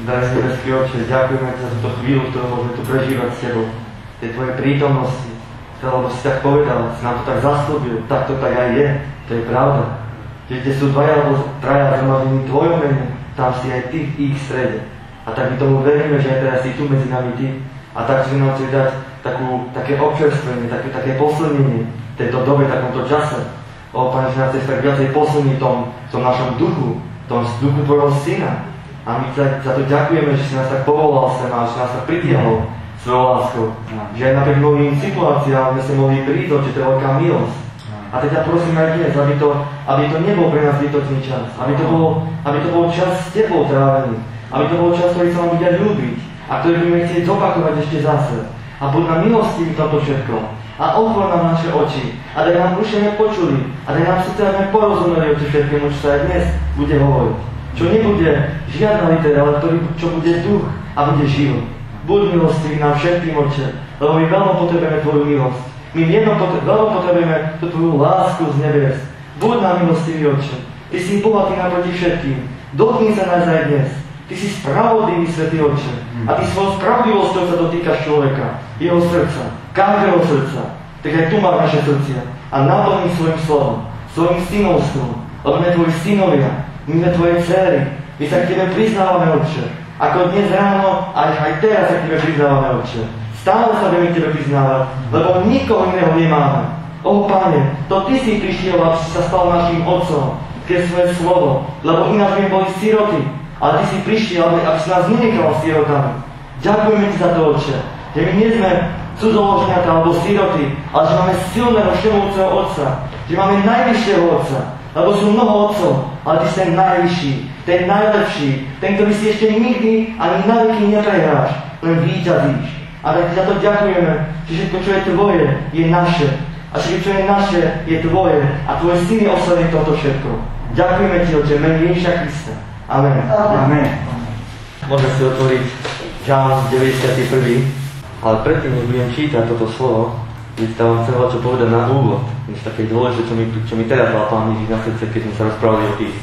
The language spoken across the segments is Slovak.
Drahý nebeský Otče, ďakujeme ti za túto chvíľu, ktorú môžeme tu prežívať s Tebou. Tej Tvojej prítomnosti, lebo si tak povedal, si nám to tak zaslúbil, tak to tak aj je, to je pravda. Že kde sú dvaja alebo traja zhromaždení v Tvojom mene, tam si aj Ty v ich strede. A tak my tomu veríme, že aj teraz si tu medzi nami Ty. A tak si nám chce dať také občerstvenie, také posilnenie v tejto dobe, v takomto čase. Pane, že nás chce tak viacej posilniť v tom našom duchu, v tom duchu Tvojho Syna. A my za to ďakujeme, že si nás tak povolal sem a že nás tak pritiahol svojou láskou. Že aj napriek mnohým situáciám sme sa mohli prísť, že to je veľká milosť. A teď ja prosím aj dnes, aby to nebol pre nás zbytočný čas. Aby to bol čas s Tebou trávený. Aby to bol čas, ktorý sa nám bude ľúbiť. A ktorý budeme chcieť zopakovať ešte zase. A buď nám milostivý v tomto všetkom. A otvor nám naše oči. A daj nám uši počuli. A daj nám srdce, aby sme porozumeli o všetkému, čo sa aj dnes bude hovoriť. Čo nebude žiadna litera, ale čo bude duch a bude život. Buď milostivý nám všetkým, Otče, lebo my veľmi potrebujeme Tvoju milosť. My veľmi potrebujeme tú Tvoju lásku z nebies. Buď nám milostivý, Otče. Ty si bohatý naproti všetkým. Dotkni sa nás aj dnes. Ty si spravodlivý, Svätý Otče. A Ty svojou spravodlivosťou sa dotýkaš človeka, jeho srdca, každého srdca. Tak aj tu máš naše srdcia. A naplní svojim slovom, svojim synovstvom. Lebo sme Tvoji synovia. My sme Tvoje dcery, my sa k Tebe priznávame, Otče. Ako dnes ráno, aj teraz sa k Tebe priznávame, Otče. Stále sa budeme k Tebe priznávať, lebo nikoho iného nemáme. Pane, to Ty si prišiel, aby si sa stal našim Otcom, keď svoje slovo, lebo ináč by boli siroty, ale Ty si prišiel, aby si nás nenechal sirotami. Ďakujeme Ti za to, Otče, že my nie sme cudzoložňatá alebo siroty, ale že máme silného všemovúceho Otca, že máme najvyššieho Otca. Lebo sú mnoho otcov, ale Ty si ten najvyšší, ten najlepší, ten, ktorý si ešte nikdy ani na veky neprehráš, len víťazíš. A tak Ti za to ďakujeme, že všetko, čo je Tvoje, je naše. A všetko, čo je naše, je Tvoje. A Tvoje Syn je oslavný toto všetko. Ďakujeme Ti, Otče, mene Ježiša Krista. Amen. Amen. Môžeme si otvoriť Žalm 91. Ale predtým, než budem čítať toto slovo, vám chcem čo povedať na úvod. Niečo také dôležité, čo mi teraz dal Pán Ježiš na srdce, keď sme sa rozprávali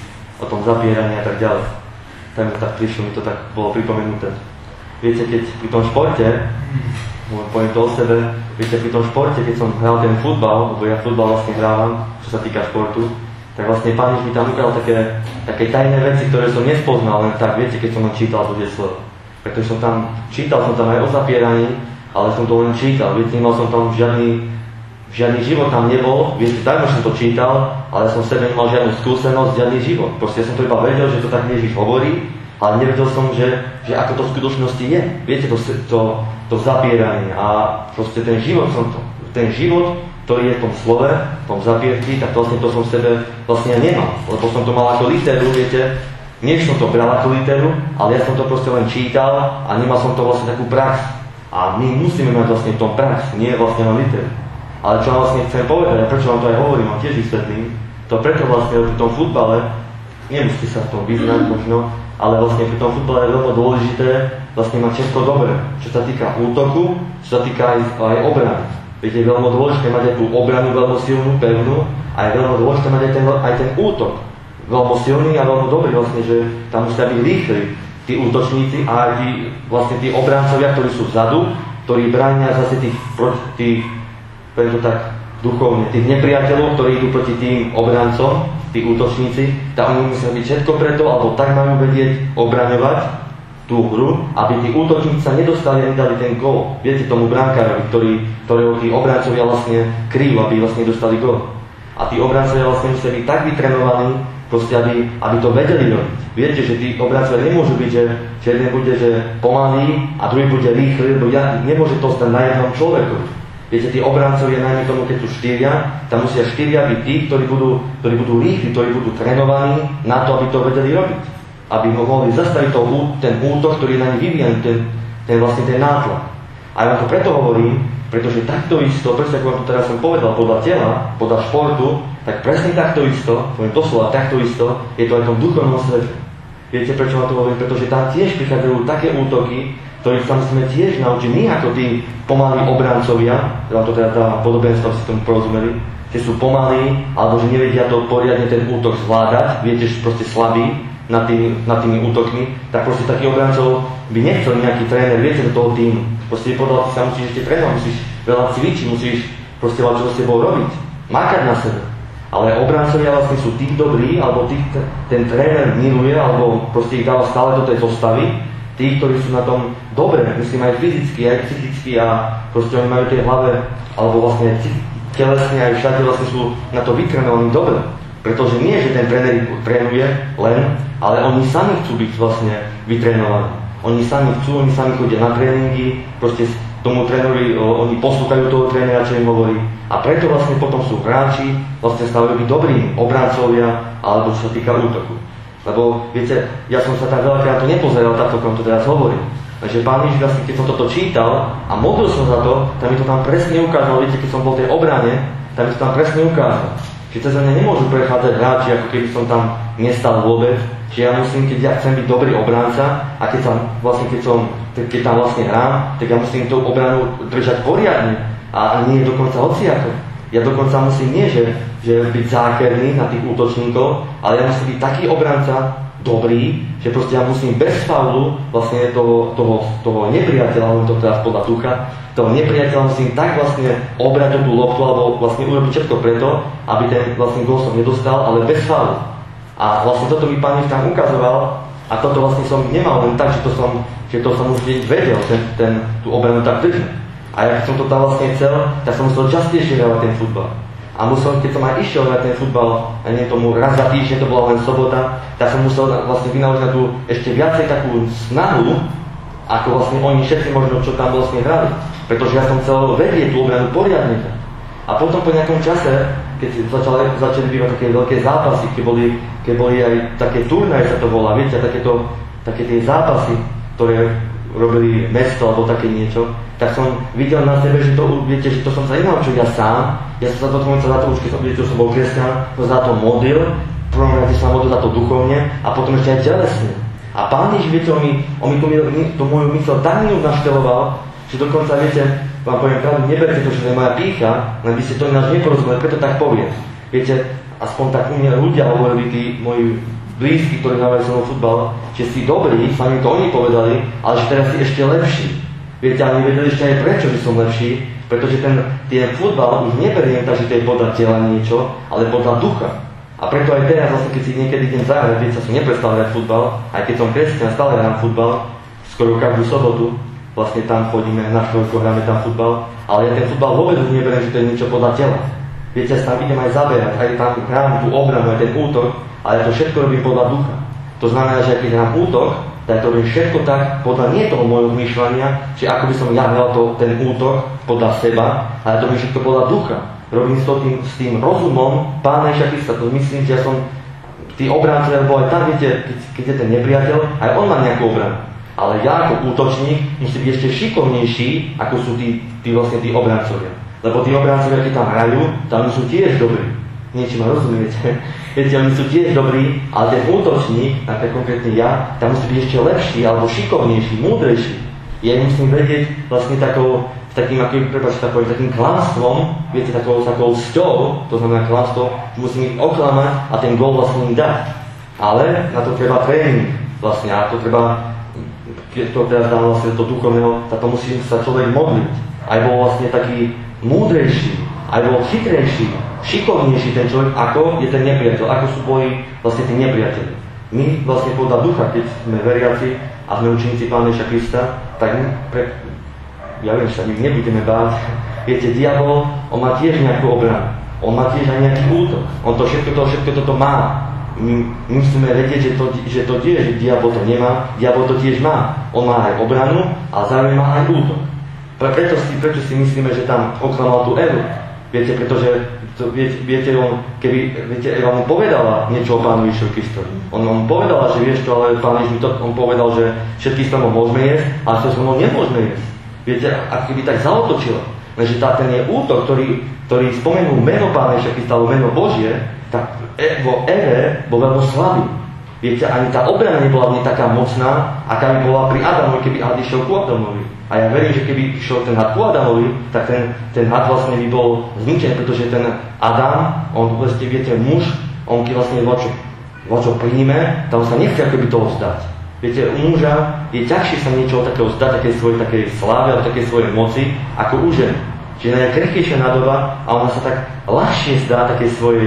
o tom zapieraní a tak ďalej. Tak prišlo, mi to tak bolo pripomenuté. Viete, keď pri tom športe, poviem to o sebe, viete, pri tom športe, keď som hral ten futbal, lebo ja futbal vlastne hrávam, čo sa týka športu, tak vlastne Pán Ježiš mi tam ukázal také tajné veci, ktoré som nespoznal len tak, viete, keď som len čítal to slovo. Pretože čítal som tam aj o zapieraní, ale som to len čítal, viete, nemal som tam žiadny život tam nebol, viete, tak som to čítal, ale som v sebe nemal žiadnu skúsenosť, žiadny život. Proste som to iba vedel, že to tak Ježiš hovorí, ale nevedel som, že ako to v skutočnosti je. Viete, to zapieranie a proste ten život, ktorý je v tom slove, v tom zapierti, tak vlastne to som v sebe vlastne nemal, lebo som to mal ako literu, viete, nie som to bral ako literu, ale ja som to proste len čítal a nemal som to vlastne takú prax. A my musíme mať vlastne v tom prax, nie vlastne len literu. Ale čo vlastne chcem povedať, a prečo vám to aj hovorím, vám tiež vysvetlím, to preto vlastne pri tom futbale, nemusíte sa v tom vyznať možno, ale vlastne pri tom futbale je veľmi dôležité vlastne mať všetko dobre. Čo sa týka útoku, čo sa týka aj obrany. Viete, je veľmi dôležité mať aj tú obranu veľmi silnú, pevnú, a je veľmi dôležité mať aj ten útok veľmi silný a veľmi dobrý vlastne, že tam musia byť rýchli tí útočníci a aj tí obrancovia, ktorí sú vzadu, ktorí bránia zase tých tak duchovne, tých nepriateľov, ktorí idú proti tým obrancom, tí útočníci, tak oni musia byť všetko preto, alebo tak majú vedieť obraňovať tú hru, aby tí útočníci sa nedostali a nedali ten gól. Viete, tomu brankárovi, ktorého tí obrancovia vlastne kryjú, aby vlastne dostali gól. A tí obrancovia vlastne musia byť tak vytrenovaní, proste, aby to vedeli robiť. Viete, že tí obrancovia nemôžu byť, že jeden bude pomalý a druhý bude rýchly, lebo nemôže to stať na jednom človeku. Viete, tí obrancovia, najmä tomu, keď sú štyria, tam musia štyria byť tí, ktorí budú rýchli, ktorí budú trénovaní na to, aby to vedeli robiť. Aby mohli zastaviť ten útok, ktorý je na nich vyvíjaný, ten nátlak. A ja vám to preto hovorím, pretože takto isto, presne ako vám to teraz som povedal, podľa tela, podľa športu, tak presne takto isto, poviem doslova takto isto, je to aj v tom duchovnom svete. Viete, prečo vám to hovorím? Pretože tam tiež prichádzajú také útoky, ktorých sa musíme tiež naučiť, my ako tí pomalí obrancovia, vám to teda dá podobenstvo, si tomu porozumeli, že sú pomalí, alebo že nevedia to poriadne ten útok zvládať, viete, že sú proste slabí, nad tými útokmi, tak proste taký obrancov by nechcel nejaký tréner, viete, do toho týmu. Proste povedal, ty sa musíš ešte trénovať, musíš veľa cvičiť, musíš proste čo s tebou robiť, makať na sebe. Ale obrancovia vlastne sú tí dobrí, alebo ten tréner miluje, alebo proste ich dáva stále do tej zostavy, tí, ktorí sú na tom dobre, myslím aj fyzicky, aj psychicky a proste oni majú v tej hlave, alebo vlastne telesne aj všade vlastne sú na to vytrenovaní dobre. Pretože nie, že ten tréner trénuje len, ale oni sami chcú byť vlastne vytrénovaní. Oni sami chodia na tréningy, proste tomu trénerovi, oni poslúchajú toho trénera, čo im hovorí. A preto vlastne potom sú hráči, vlastne stávajú byť dobrí obrancovia, alebo čo sa týka útoku. Lebo, viete, ja som sa tak veľakrát to nepozeral takto, ako to teraz hovorím. Takže Pán Ježiš vlastne, keď som toto čítal a modlil som za to, tam mi to tam presne ukázal, viete, keď som bol v tej obrane, tam mi to tam presne ukázal. Že cez mňa nemôžu prechádzať hráči, ako keby som tam nestal vôbec. Čiže ja musím, keď ja chcem byť dobrý obranca a keď tam vlastne hrám, tak ja musím tú obranu držať poriadne a nie dokonca hociako. Ja dokonca musím nie, že byť zákerný na tých útočníkov, ale ja musím byť taký obranca dobrý, že proste ja musím bez faulu vlastne toho nepriateľa, len to teraz podľa ducha, toho nepriateľa musím tak vlastne obrať tú loptu, alebo vlastne urobiť všetko preto, aby ten vlastne gól som nedostal, ale bez faulu. A vlastne toto mi Pán tam ukazoval a toto vlastne som nemal len tak, že to som už vedel, tú obranu tak držať. A ja keď som to tam vlastne chcel, tak som musel častejšie hrávať ten futbal. A keď som aj išiel na ten futbal, a nie tomu raz za týždeň, to bola len sobota, tak som musel vlastne vynaložiť na tú ešte viacej takú snahu, ako vlastne oni všetci možno, čo tam vlastne hrali. Pretože ja som chcel vedieť tú obranu poriadne. A potom po nejakom čase, keď začali bývať také veľké zápasy, keď boli aj také turnaje, sa to volá, viete, také tie zápasy, ktoré robili mesto alebo také niečo, tak som videl na sebe, že to som sa nenaučil ja sám. Ja som sa za to už, keď som bol kresťan, to za to modlil, prvom rade som modlil za to duchovne a potom ešte aj telesne. A Pán Ježiš, viete, on mi tú moju mysl tak minút našteloval, že dokonca, viete, vám poviem pravdu, neberte to, že to je moja pýcha, len by ste to ináč neporozumeli, preto tak poviem. Viete, aspoň tak u mňa ľudia hovorili, tí moji blízky, ktorí hrávajú so mnou futbal, že si dobrý, sami to oni povedali, ale že teraz si ešte lepší. Viete, ale nevedeli ešte aj prečo, že som lepší, pretože ten futbal už neberiem tak, že to je podľa tela niečo, ale podľa ducha. A preto aj teraz, vlastne, keď si niekedy idem zahrať, viete, som neprestal hrať futbal, aj keď som kresťan, stále hrám futbal, skoro každú sobotu, vlastne tam chodíme, na školku hráme tam futbal, ale ja ten futbal vôbec už neberiem, že to je niečo podľa tela. Viete, ja tam idem aj zaberať, aj tam hrám tú obranu, aj ten útok, ale ja to všetko robím podľa ducha. To znamená, že keď hrám útok, tak to robím všetko tak podľa nie toho môjho zmýšľania, že ako by som ja hral ten útok podľa seba, ale to robím všetko podľa ducha. Robím to s tým rozumom Pána Ježiša Krista. To myslím, že ja som tí obrancovia, lebo aj tam, viete, keď je ten nepriateľ, aj on má nejakú obranu. Ale ja ako útočník musím byť ešte šikovnejší, ako sú tí obrancovia. Lebo tí obrancovia, keď tam hrajú, tam sú tiež dobrí. Niečo ma rozumiete? Viete, oni sú tiež dobrí, ale ten útočník, napríklad konkrétne ja, tam musí byť ešte lepší, alebo šikovnejší, múdrejší. Ja musím vedieť vlastne takým klamstvom, viete, takou sťou, to znamená klamstvo, musím ich oklamať a ten gól vlastne im dať. Ale na to treba tréning vlastne, a to treba, keď to teraz dám vlastne do duchovného, tak to musí sa človek modliť. Aj bol vlastne taký múdrejší, aj bol chytrejší, šikovnejší ten človek, ako je ten nepriateľ, ako sú boli vlastne tí nepriateľi. My vlastne podľa ducha, keď sme veriaci a sme učeníci Pána Ježiša Krista, tak ja viem, že sa my nebudeme báť. Viete, diabol, on má tiež nejakú obranu, on má tiež aj nejaký útok, on to všetko toto má. My musíme vedieť, že to tiež, že diabol to nemá, diabol to tiež má. On má aj obranu, ale zároveň má aj útok. Prečo si myslíme, že tam oklamal tú Evu? Viete, pretože Eva mu povedala niečo o Pánu Ježišovi Kristovi. On povedala, že vieš čo, ale Pán Ježiš on povedal, že všetky stromov môžeme jesť, ale čo stromov nemôžeme jesť. Viete, ak keby tak zaotočila. Lenže ten je útok, ktorý spomenul meno Pána Ježiša Krista, alebo meno Božie, tak vo Eve bol veľmi slabý. Viete, ani tá obrana nebola v nej taká mocná, aká by bola pri Adamovi, keby Had išiel ku Adamovi. A ja verím, že keby išiel ten Had ku Adamovi, tak ten Had vlastne by bol zničený, pretože ten Adam, on vlastne, viete, muž, on keď vlastne čo príjme, tam sa nechce akoby toho vzdať. Viete, u muža je ťažšie sa niečoho takého vzdať, takej sláve alebo takej svojej moci, ako u ženy. Čiže ona je krehkejšia nádoba a ona sa tak ľahšie zdá takej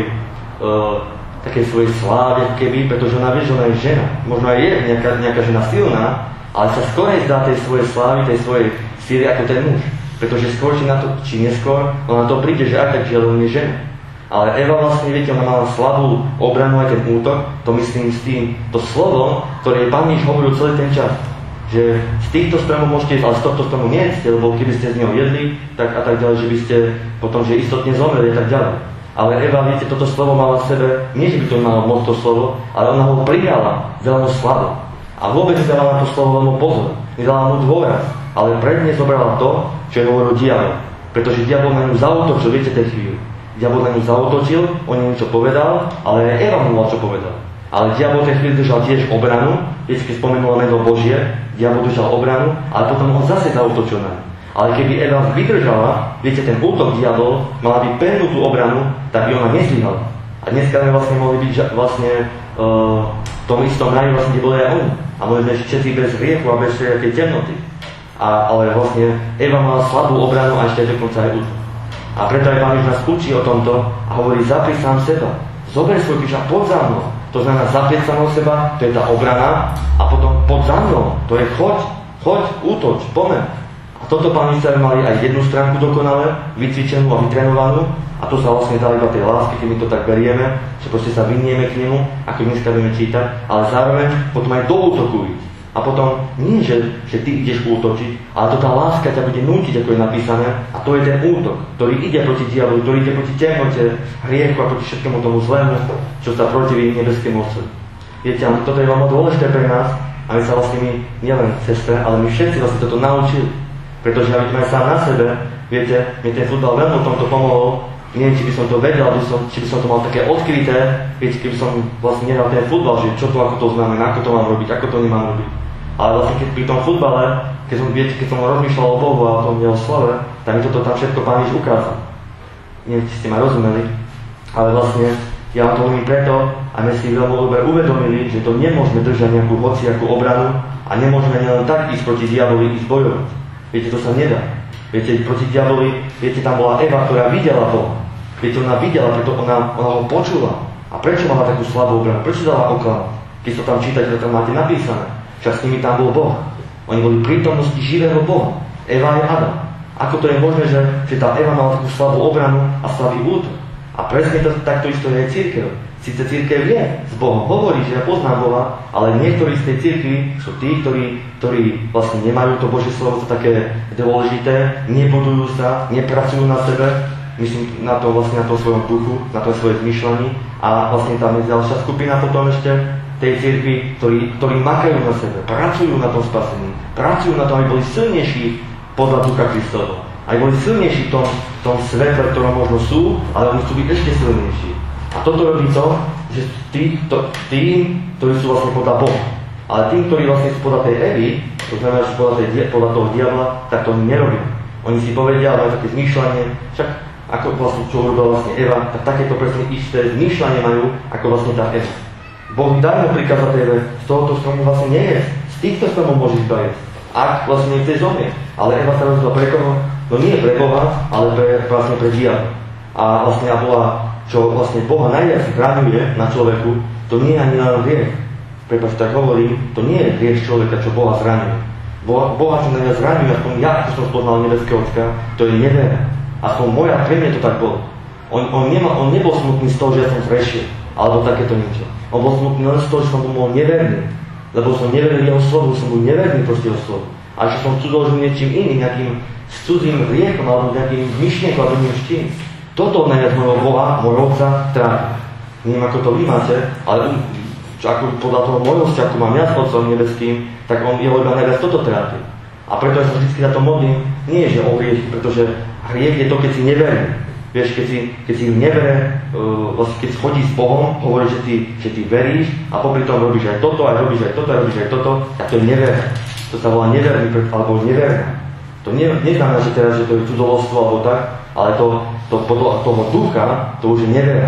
svojej sláve, keby, pretože ona vie, že ona je žena. Možno aj je nejaká žena silná, ale sa skorej zdá tej svojej slávy, tej svojej síly ako ten muž. Pretože skôr či neskôr, ona to príde, že aj tak, že on je žena. Ale Eva vlastne, viete, ona mala slabú obranu aj ten útok, to myslím s tým, to slovo, ktoré Pán Ježiš hovoril celý ten čas. Že z týchto stromov môžete jesť, ale z tohto stromu nejedzte, lebo keby ste z neho jedli, tak a tak ďalej, že by ste potom, že istotne zomreli a tak ďalej. Ale Eva, viete, toto slovo mala v sebe, nie že by to malo moc to slovo, ale ona ho prijala veľmi slabo. A vôbec nedala na to slovo veľmi pozor, nedala mu dôraz, ale predne zobrala to, čo je hovoril diabol. Pretože diabol na ňu zaútočil, viete, tej chvíli. Diabol na ňu zaútočil, on jej niečo povedal, ale aj Eva mu čo povedal. Ale diabol tej chvíli držal tiež obranu, viete, keď spomenula meno Božie, diabol držal obranu, ale potom on zase zaútočil na ňu. Ale keby Eva vydržala, viete, ten útok diabol, mala byť pevnú tú obranu, tak by ona nezlyhala. A dneska sme vlastne mohli byť vlastne v tom istom raji, vlastne, kde boli aj oni. A mohli sme všetci bez hriechu a bez všetkej temnoty. Ale vlastne Eva mala slabú obranu a ešte dokonca aj útok. A preto aj Pán Ježiš nás učí o tomto a hovorí, zaprieť sám seba. Zober svoj kríž a poď za mnou. To znamená zaprieť samou seba, to je tá obrana, a potom poď za mnou. To je choď, útoč, pomeň. A toto Pán Ježiš mali aj jednu stránku dokonale, vycvičenú a vytrenovanú, a to sa vlastne dá iba tej lásky, keď my to tak berieme, že proste sa vynieme k nemu, ako dneska budeme čítať, ale zároveň potom aj do útoku ísť. A potom nie, že ty ideš útočiť, ale to tá láska ťa bude nútiť, ako je napísané, a to je ten útok, ktorý ide proti diablu, ktorý ide proti temnote, hriechu a proti všetkému tomu zlému, čo sa protiví nebeskému Otcovi. Viete, ale toto je veľmi dôležité pre nás, a my sa vlastne nielen sestre, ale my všetci vlastne toto naučili. Pretože aby sme sám na sebe, viete, mi ten futbal veľmi v tomto pomohol, neviem, či by som to vedel, či by som to mal také odkryté, viete, keby som vlastne nedal ten futbal, že čo to, ako to znamená, ako to mám robiť, ako to nemám robiť. Ale vlastne keď pri tom futbale, keď som rozmýšľal o Bohu a o tom jeho slove, tak mi toto tam všetko Pán Ježiš ukázal. Neviem, či ste ma rozumeli, ale vlastne ja to hovorím preto, a my si veľmi dobre uvedomili, že to nemôžeme držať nejakú hociakú obranu a nemôžeme len tak ísť proti diaboli, ísť bojovať. Viete, to sa nedá. Viete, proti diaboli, viete, tam bola Eva, ktorá videla Boha. Viete, ona videla, preto ona ho počula. A prečo mala takú slabú obranu? Prečo dala oklamať? Keď to tam čítate, to tam máte napísané. Však s nimi tam bol Boh. Oni boli v prítomnosti živého Boha. Eva a Adam. Ako to je možné, že tá Eva mala takú slabú obranu a slabý útok? A presne takto isto je aj cirkev. Sice cirkev je s Bohom, hovorí, že ja poznám Boha, ale niektorí z tej cirkvi sú tí, ktorí vlastne nemajú to Božie slovo to také dôležité, nebudujú sa, nepracujú na sebe, myslím na to vlastne na tom svojom duchu, na tom svojom zmyšľaní, a vlastne tam je ďalšia skupina potom ešte tej cirkvi, ktorí makajú na sebe, pracujú na tom spasení, pracujú na tom, aby boli silnejší podľa Ducha Kristovho. Aj boli silnejší v tom svetle, v ktorom možno sú, ale oni chcú byť ešte silnejší. A toto robí to, že tým, ktorí sú vlastne podľa Boha. Ale tým, ktorí vlastne sú podľa tej Evy, to znamená, že podľa toho diabla, tak to oni nerobia. Oni si povedia, majú také zmýšľanie, však ako vlastne čo urobila vlastne Eva, tak takéto presne isté zmýšľanie majú, ako vlastne tá Eva. Boh dajme prikázať Eve, z tohoto stromu vlastne nie je. Z týchto stromov môžeš iba jesť, ak vlastne nechceš zomrieť. Ale Eva sa rozhodla pre koho? No nie pre Boha, ale vlastne pre diabla. A vlastne bola, čo vlastne Boha najviac zraňuje na človeku, to nie je ani len hriech. Prepáč, tak hovorím, to nie je hriech človeka, čo Boha zraňuje. Boha, čo najviac zraňuje, aspoň ja, ako som spoznal nebeského Otca, to je nevera. Aspoň moja, pre mňa to tak bolo. On nebol smutný z toho, že ja som zrešil, alebo takéto niečo. On bol smutný len z toho, že som bol neverný. Lebo som neveril jeho slovu, som bol neverný proste jeho slovu. A že som cudzoložil niečím iným, nejakým cudzým hriechom, alebo nejakým myšlienkom, alebo niečím. Toto najviac môjho Boha, môjho Otca trápi. Neviem, ako to vy máte, ale ako podľa toho môjho vzťahu mám ja s Otcom nebeským, tak on jeho iba najviac toto trápi. A preto ja sa vždy za to modlím, nie je, že o hriech, pretože hriech je to, keď si neverný. Vieš, keď si nevere, vlastne keď chodí s Bohom, hovorí, že ty veríš a popri tom robíš aj toto, aj robíš aj toto, aj robíš aj toto, tak to je nevera. To sa volá neverný, alebo neverná. To neznamená, že teraz, že to je cudzoložstvo alebo tak, ale to podľa toho ducha, to už je nevera.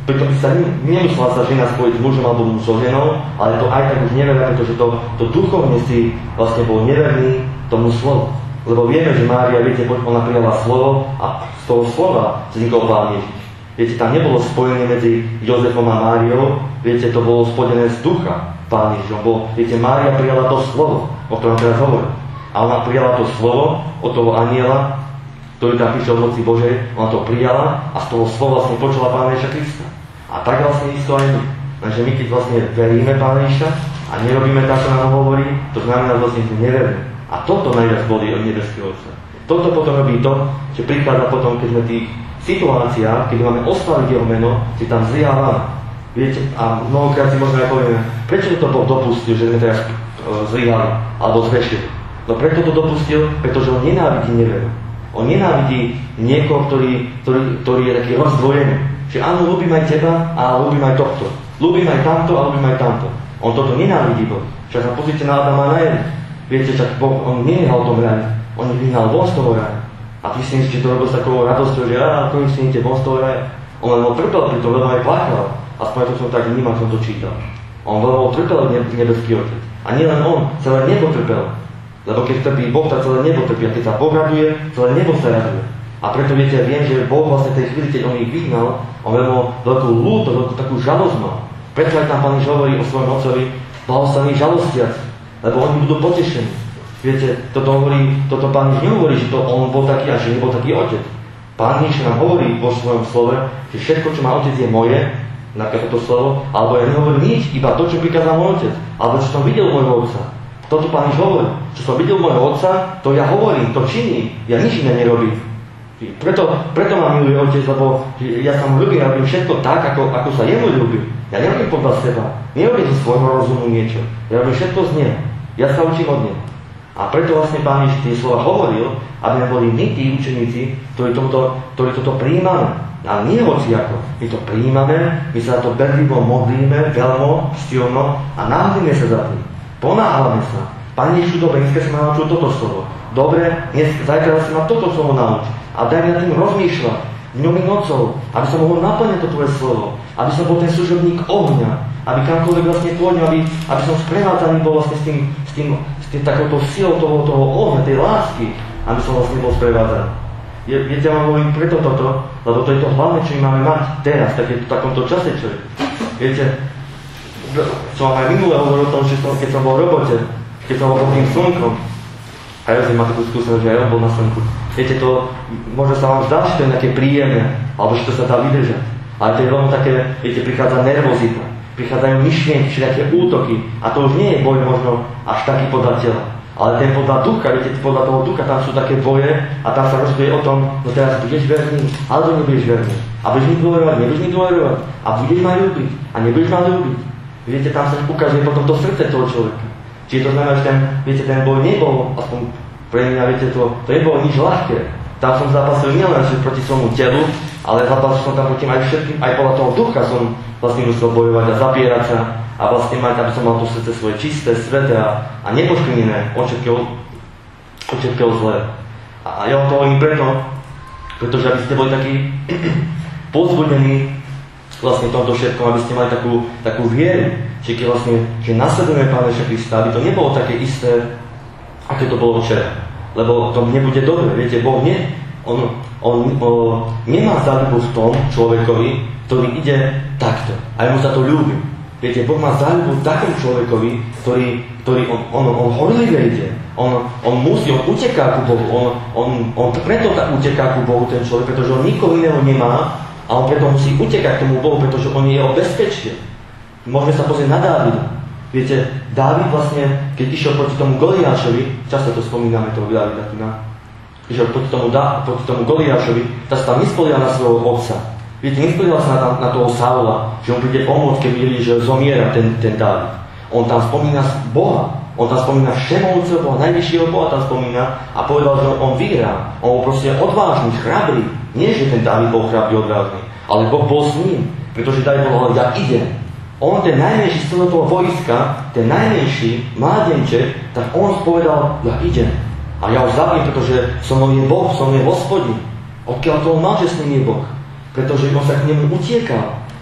Preto by sa nemusela sa žena spojiť s mužom alebo muž so ženou, ale to aj tak už neverá, pretože to duchovne si vlastne bol neverný tomu slovu. Lebo vieme, že Mária, viete, ona prijala slovo a z toho slova vznikol Pán Ježiš. Viete, tam nebolo spojenie medzi Jozefom a Máriou, viete, to bolo spojené z ducha Pán Ježišom. Viete, Mária prijala to slovo, o ktorom teraz hovorím. A ona prijala to slovo od toho anjela, ktorý tam píše o moci Božej, ona to prijala a z toho slova vlastne počula Pána Ježiša Krista. A tak vlastne isto aj my. Takže my keď vlastne veríme Pána Ježiša a nerobíme tak, čo nám hovorí, to znamená vlastne, že neveríme. A toto najviac bolí od nebeského Otca. Toto potom robí to, že prichádza potom, keď sme v tých situáciách, keď máme oslaviť jeho meno, že tam zlyhávame. Viete, a mnohokrát si možno aj povieme, prečo to Boh dopustil, že sme teraz zlyhali alebo zhrešili. No preto to dopustil, pretože on nenávidí neveru. On nenávidí niekoho, ktorý je taký rozdvojený. Že áno, ľúbim aj teba a ľúbim aj tohto. Ľúbim aj tamto a ľúbim aj tamto. On toto nenávidí Boh. Však sa pozrite na Adama a na Evu. Viete, však Boh, on nenehal tom raji. On ich vyhnal von z toho raja. A ty si myslíš, že to robil s takou radosťou, že konečne idete von z toho raja. On len trpel pri tom, veľmi aj plakal. Aspoň to som tak vnímal, som to čítal. On veľmi trpel nebeský Otec. A nielen on, celé nebo trpel. Lebo keď trpí Boh, tak celé nebo trpí. A keď sa Boh raduje, celé nebo sa raduje. A preto viete, viem, že Boh vlastne tej chvíli, keď on ich vyhnal, on veľmi veľkú lútosť, veľkú takú žalosť mal. Preto aj tam Pán Ježiš hovorí o svojom Otcovi, blahoslaví žalostiaci, lebo oni budú potešení. Viete, toto Pán Ježiš nehovorí, že to on bol taký a že nebol taký Otec. Pán Ježiš nám hovorí vo svojom slove, že všetko, čo má Otec, je moje, napríklad toto slovo, alebo ja nehovorím nič, iba to, čo prikázal môj Otec, alebo čo som videl môjho Otca. Toto Pán Ježiš hovorí. Čo som videl môjho Otca, to ja hovorím, to činím. Ja nič iné nerobím. Preto ma miluje Otec, lebo ja sa mu ľúbim, ja robím všetko tak, ako sa jemu ľúbi. Ja nerobím podľa seba. Nerobím zo svojho rozumu niečo. Ja robím všetko z neho. Ja sa učím od neho. A preto vlastne Pán Ježiš tie slova hovoril, aby sme boli my tí učeníci, ktorí toto prijímame. Ale nie hociako. My to prijímame, my sa za to bedlivo modlíme, veľmo, silno a náhlíme sa za tým. Ponáhľame sa. Pane Ježišu, dobre, dneska sa ma naučil toto slovo. Dobre, zajtra sa ma toto slovo naučiť. A daj mi na tým rozmýšľať, dňom i nocou, aby som mohol naplňať to tvoje slovo. Aby som bol ten služobník ohňa. Aby kamkoľvek vlastne pôjdem, aby som sprevádzaný bol vlastne s tým takouto silou toho ohňa, tej lásky. Aby som vlastne bol sprevádzaný. Viete, ja vám hovorím preto toto, lebo to je to hlavné, čo my máme mať teraz, v takomto čase, čo je. Viete, som aj minule hovoril o tom, že keď som bol v robote, keď som bol pod tým slnkom, a ja som mal takú skúsenosť, že aj on bol na slnku. Viete, to možno sa vám zdá, že to je nejaké príjemné, alebo že to sa dá vydržať. Ale to je veľmi také, viete, prichádza nervozita, prichádzajú myšlienky, všetké útoky, a to už nie je boj možno až taký podľa tela. Ale ten podľa ducha, viete, podľa toho ducha, tam sú také boje a tam sa rozhoduje o tom, no teraz budeš verný, alebo nebudeš verný. A budeš mi dôverovať, nebudeš mi dôverovať. A budeš ma ľúbiť, a nebudeš ma ľúbiť. Viete, tam sa ukáže potom to srdce toho človeka. Čiže to znamená, že ten boj nebol, aspoň pre mňa, viete, to nebolo nič ľahké. Tam som zápasil nielen proti svojmu telu, ale zápasil som tam proti aj všetkým, aj podľa toho ducha som vlastne musel bojovať a zapierať sa a vlastne mať, aby som mal to srdce svoje čisté, sveté a nepoškvrnené od všetkého zlé. A ja vám to hovorím pretože aby ste boli takí povzbudení vlastne tomto všetkom, aby ste mali takú vieru, že keď vlastne, že nasledujeme Pána Ježiša Krista, aby to nebolo také isté, aké to bolo včera. Lebo to nebude dobre. Viete, Boh nemá záľubu v tom človekovi, ktorý ide takto. A mu sa to ľúbi. Viete, Boh má záľubu takom človekovi, ktorý on horlivé ide. On uteká ku Bohu. On preto tak uteká ku Bohu, ten človek, pretože on nikoho iného nemá a on preto musí utekať k tomu Bohu, pretože on je jeho bezpečie. Môžeme sa pozrieť na Dávida. Viete, Dávid vlastne, keď išiel proti tomu Goliášovi, často to spomíname toho Dávida, išiel proti tomu Goliášovi, tak sa tam nespoliehal na svojho otca. Viete, nespoliehal sa na toho Saula, že on príde pomôcť, keď vidí, že zomiera ten Dávid. On tam spomína Boha. On tam spomína všemovúceho Boha, najvyššieho Boha tam spomína a povedal, že on vyhrá. On bol proste odvážny, chrabrý. Nie, že ten Dávid bol chrabrý, odvážny, ale Boh bol s ním, pretože Dávid bol, ja idem. On, ten najmenší z celého toho vojska, ten najmenší mládenček, tak on povedal, ja idem. A ja ho zabijem, pretože so mnou je Boh, so mnou je Hospodin. Odkiaľ toho mal, že s ním je Boh? Pretože on sa k nemu utiekal.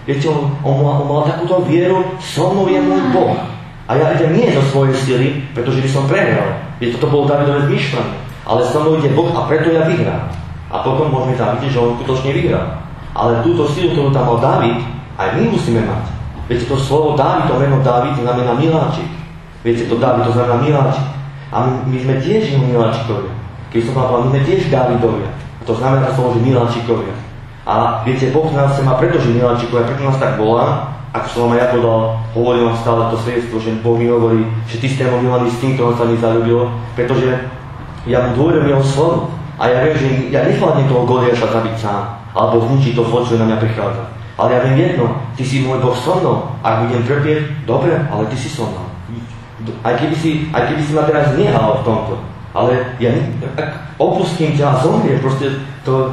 Viete, on mal takúto vieru, so mnou je môj Boh. A ja idem nie zo svojej sily, pretože by som prehral. Viete, toto bolo Dávidové zmýšľanie. Ale so mnou ide Boh a preto ja vyhrám. A potom môžeme tam vidieť, že on skutočne vyhral. Ale túto silu, ktorú tam mal Dávid, aj my musíme mať. Viete, to slovo Dávid, to meno Dávid znamená miláčik. Viete, to Dávid to znamená miláčik. A my sme tiež jeho miláčikovia. Keď som vám povedal, my sme tiež Dávidovia. A to znamená slovo, že miláčikovia. A viete, Boh nás chce má pretože miláčikovia, preto nás tak volá. Ako som vám aj ja povedal, hovorím vám stále to svedectvo, že Boh mi hovorí, že ty ste milovaný s tým, ktorým sa mi zaľúbilo, pretože ja mu dôverujem jeho slovu. A ja viem, že ja nechvládnem toho Goliáša zabiť sám, alebo zničiť to zlo, čo na mňa prichádza. Ale ja viem jedno, ty si môj Boh so mnou. Ak budem trpieť, dobre, ale ty si so mnou. Aj keby si ma teraz nehal v tomto, ale ja ak opustím ťa a zomriem, proste to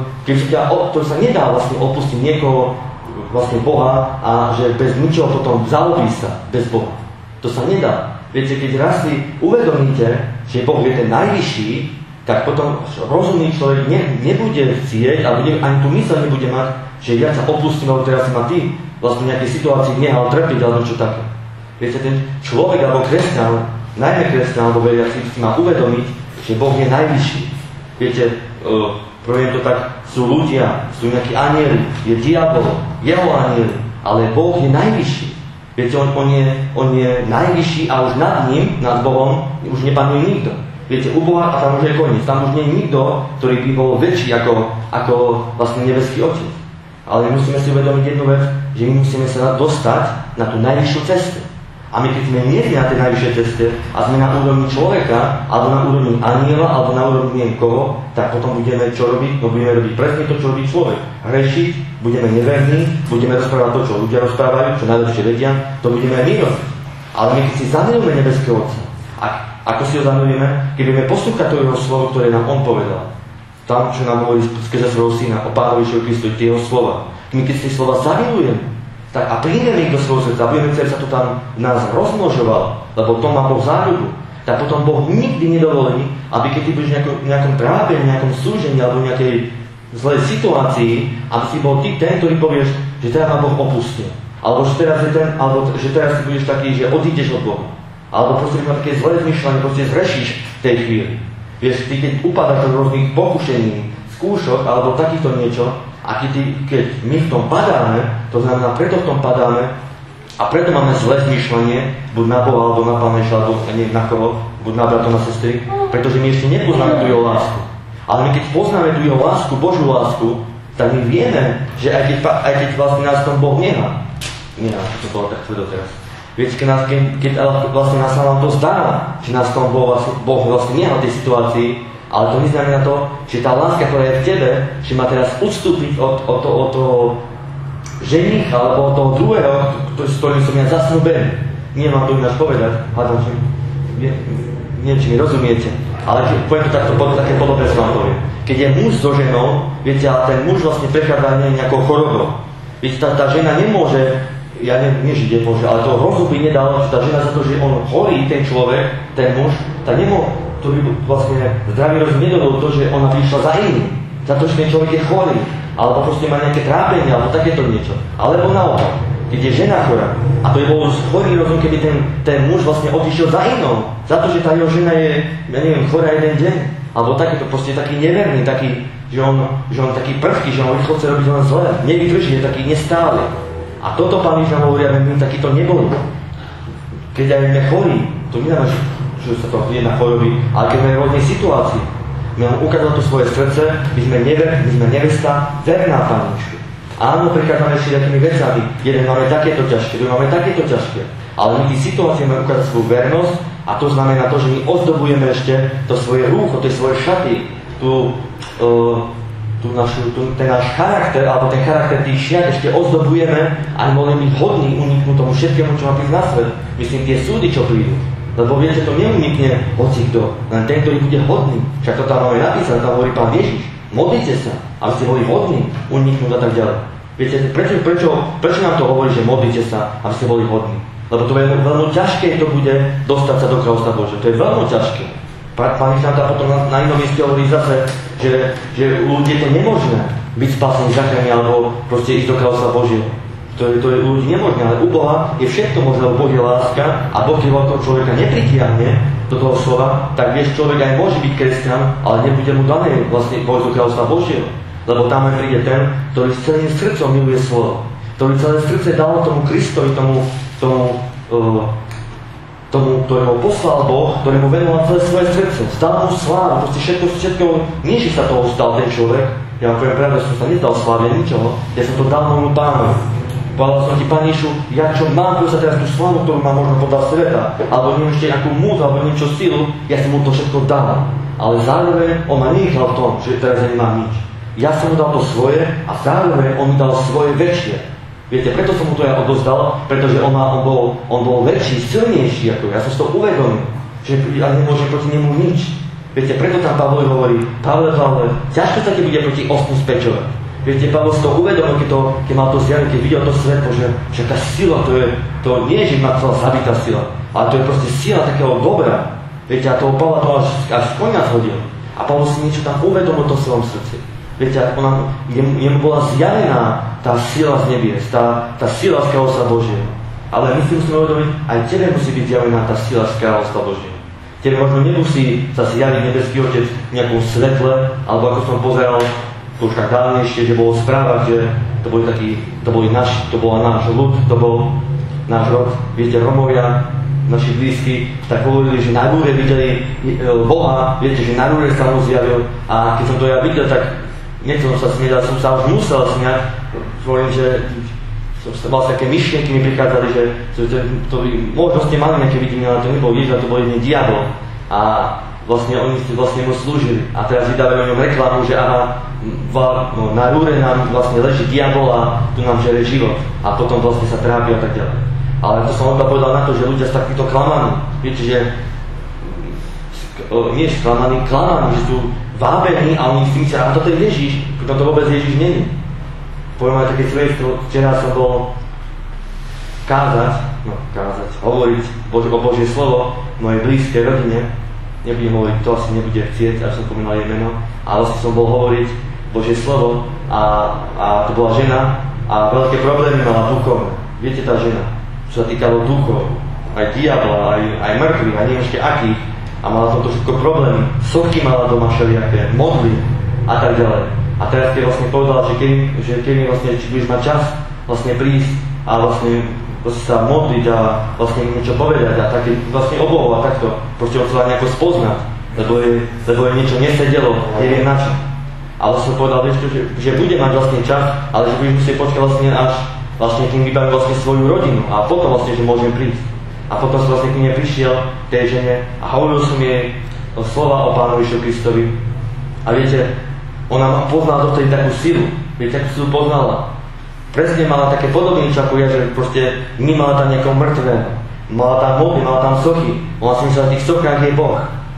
sa nedá vlastne opustiť niekoho, vlastne Boha a že bez ničoho potom zalobí sa bez Boha. To sa nedá. Viete, keď raz si uvedomíte, že Boh je ten najvyšší, tak potom rozumný človek nebude chcieť a ani tú myseľ nebude mať, že ja sa opustím, alebo teraz si ma ty vlastne v nejakej situácii nehal trpiť alebo čo také. Viete, ten človek alebo kresťan, najmä kresťan alebo veriaci si má uvedomiť, že Boh je najvyšší. Viete, poviem to tak, sú ľudia, sú nejakí anjeli, je diabol, jeho anjeli, ale Boh je najvyšší. Viete, on je najvyšší a už nad ním, nad Bohom, už nepanuje nikto. Viete, u Boha a tam už je koniec. Tam už nie je nikto, ktorý by bol väčší ako vlastne nebeský Otec. Ale musíme si uvedomiť jednu vec, že my musíme sa dostať na tú najvyššiu cestu. A my keď sme nie na tej najvyššej ceste a sme na úrovni človeka, alebo na úrovni aniela, alebo na úrovni niekoho, tak potom budeme čo robiť? No budeme robiť presne to, čo robí človek. Hrešiť, budeme neverní, budeme rozprávať to, čo ľudia rozprávajú, čo najlepšie vedia, to budeme aj my robiť. Ale my keď si zamilujeme nebeského Otca, ako si ho zamilujeme, keď budeme poslúchať to jeho slovo, ktoré nám on povedal. Tam, čo nám hovorí skrze svojho syna o Pánovi Ježišovi Kristovi, tie jeho slova. My keď si slova zamilujeme, tak a príjmeme ich do svojho srdca, budeme chcieť, sa to tam v nás rozmnožoval, lebo to má Boh záľubu, tak potom Boh nikdy nedovolí, aby keď ty budeš v nejakom trápení, nejakom súžení alebo nejakej zlej situácii, aby si bol ty ten, ktorý povieš, že teraz ma Boh opustil. Alebo že teraz že teraz si budeš taký, že odídeš od Boha. Alebo proste máš také zlé zmyšľanie, proste zrešíš v tej chvíli. Vieš, ty keď upadáš do rôznych pokušení, skúšok alebo takýchto niečo, a keď my v tom padáme, to znamená, preto v tom padáme a preto máme zlé zmýšľanie, buď na Boha, alebo na Pána Ježiša, alebo nie na koho, buď na brata, na sestry, pretože my ešte nepoznáme tú jeho lásku. Ale my keď poznáme tú jeho lásku, Božiu lásku, tak my vieme, že aj keď vlastne nás tom Boh nechá. To bolo tak tvrdo teraz. Viete, keď vlastne nás sa nám to zdá, že nás tom Boh vlastne nechá v tej situácii, ale to neznamená to, že tá láska, ktorá je v tebe, že má teraz ustúpiť od toho ženicha, alebo od toho druhého, s ktorým som ja zasnúbený. Nemám to ináč povedať, hádam, že neviem, či mi rozumiete, ale poviem to takto, také podobenstvo vám poviem. Keď je muž so ženou, viete, ale ten muž vlastne prechádza nejakou chorobou. Viete, tá žena nemôže, ja neviem, že nemôže, ale to rozumu by nedalo, že tá žena za to, že on horí, ten človek, ten muž, tak nemôže, to by vlastne zdravý rozum nedovolil to, že ona prišla za iným. Za to, že ten človek je chorý. Alebo proste má nejaké trápenie, alebo takéto niečo. Alebo naopak, keď je žena chorá. A to je bol chorý rozum, keby ten muž vlastne odišiel za inou. Za to, že tá jeho žena je, ja neviem, chorá jeden deň. Alebo takéto, proste taký neverný, taký, že on taký prvký, že on rýchlo chce robiť len zle. Nevydrží, je taký nestály. A toto Pán Ježiš nám hovorí, aby my takýto neboli. Keď aj sme chorí, to neznamená, že sa to je na choroby, ale keď sme v rôznej situácii, my nám ukázal to svoje srdce, my sme nevesta, verná Pánu Ježišu. Áno, prichádzame všetkými vecami, jeden máme takéto ťažké, druhý máme takéto ťažké, ale my v tých situáciách máme ukázať svoju vernosť a to znamená to, že my ozdobujeme ešte to svoje rúcho, tie svoje šaty, ten náš charakter, alebo ten charakter tých šiat ešte ozdobujeme a mohli byť hodní uniknúť tomu všetkému, čo má prísť na svet. Myslím, tie súdy, čo prídu. Lebo viete, to neunikne hocikto, len ten, ktorý bude hodný. Však to tam máme napísané, tam hovorí Pán Ježiš. Modlite sa, aby ste boli hodní, uniknúť a tak ďalej. Viete, prečo nám to hovorí, že modlite sa, aby ste boli hodní? Lebo to je veľmi ťažké, to bude dostať sa do kráľovstva Božieho. To je veľmi ťažké. Pán Ježiš nám tam potom na inom mieste hovorí zase, že ľudia to nemožné byť spasení, zachrániť alebo proste ísť do kráľovstva Božieho. To je u ľudí nemožné, ale u Boha je všetko možné, lebo Boh je láska a Boh, keď toho človeka nepritiahne do toho slova, tak vieš, človek aj môže byť kresťan, ale nebude mu dané vlastne vojsť do kráľovstva Božieho. Lebo tam aj príde ten, ktorý s celým srdcom miluje slovo, ktorý celé srdce dal tomu Kristovi, tomu, ktorého poslal Boh, ktorému venoval celé svoje srdce. Zdal mu slávu, proste všetko, nie že sa toho stal ten človek, ja vám poviem pravdu, som sa nedal slávne ničoho, ja som to dal môjmu Pánovi. Povedal som ti, Pán Ježišu, ja čo mám sa teraz tú slávu, ktorú mám možno podal sveta, alebo neviem ešte nejakú múdru, alebo niečo silu, ja som mu to všetko dal. Ale zároveň on ma nenechal v tom, že teraz ja nemám nič. Ja som mu dal to svoje a zároveň on mi dal svoje väčšie. Viete, preto som mu to ja odozdal, pretože on bol väčší, silnejší ako ja. Ja som si to uvedomil, že ja nemôžem proti nemu nič. Viete, preto tam Pavol hovorí, Pavle, ťažko sa ti bude proti ostnu spečovať. Viete, Pavol si to uvedomil, keď mal to zjavenie, keď videl to svetlo, že tá sila, to nie je, že ma chcela zabiť tá sila, ale to je proste sila takého dobra. Viete, a toho Pavla to až z konia zhodil. A Pavol si niečo tam uvedomil to v svojom srdci. Viete, jemu bola zjavená tá sila z nebies, tá sila z kráľovstva Božieho. Ale my si musíme uvedomiť, aj tebe musí byť zjavená tá sila z kráľovstva Božieho. Tebe možno nemusí sa zjaviť nebeský Otec v nejakom svetle, alebo ako som pozeral, to už tak dávnejšie, že bolo správa, že to bola náš ľud, to bol náš rod. Viete, Romovia, naši blízki, tak hovorili, že na rúre videli Boha, viete, že na rúre sa mu zjavil. A keď som to ja videl, tak nechcel som sa smiať, ale som sa už musel smiať. Hovorím, že mal také myšlienky mi prichádzali, že to možno ste mali nejaké videnie, ale to nebol Ježiš, to bol jeden diabol. A oni si mu slúžili. A teraz vydávajú o ňom reklamu, že na rúre nám vlastne leží diabol a tu nám žere život. A potom vlastne sa trápi a tak ďalej. Ale to som povedal na to, že ľudia sú takýto klamaní. Viete, že nie sú klamaní, že sú vábení a oni si myslia, a toto je Ježiš, pritom to vôbec Ježiš není. Poviem aj také svedectvo, včera som bol hovoriť o Božie slovo mojej blízkej rodine. Nebudem hovoriť, to asi nebude chcieť, až som pomenal jej meno, ale som bol hovoriť Božie slovo a to bola žena a veľké problémy mala duchovné. Viete, tá žena, čo sa týkalo duchov, aj diabla, aj mŕtvych, aj neviem ešte akých, a mala to všetko problémy, sochy mala doma všelijaké, modly a tak ďalej. A teraz keď vlastne povedala, že keď mi vlastne, či budeš mať čas vlastne prísť a vlastne sa modliť a vlastne niečo povedať a také vlastne oblohu a takto, proste ho chcela nejako spoznať, lebo jej niečo nesedelo, neviem na čo. Ale som povedal, že bude mať vlastne čas, ale že budeš musieť počkať vlastne až vlastne kým vybavím vlastne svoju rodinu a potom vlastne, že môžem prísť. A potom som vlastne k nej prišiel, tej žene, a hovoril som jej slova o Pánovi Ježišovi Kristovi. A viete, ona poznala do tej takú silu, viete, akú silu poznala. Presne mala také podobniečo ako ja, že proste mala tam niekoho mŕtvého. Mala tam modly, mala tam sochy. Ona si myslela, v tých sochách je Boh.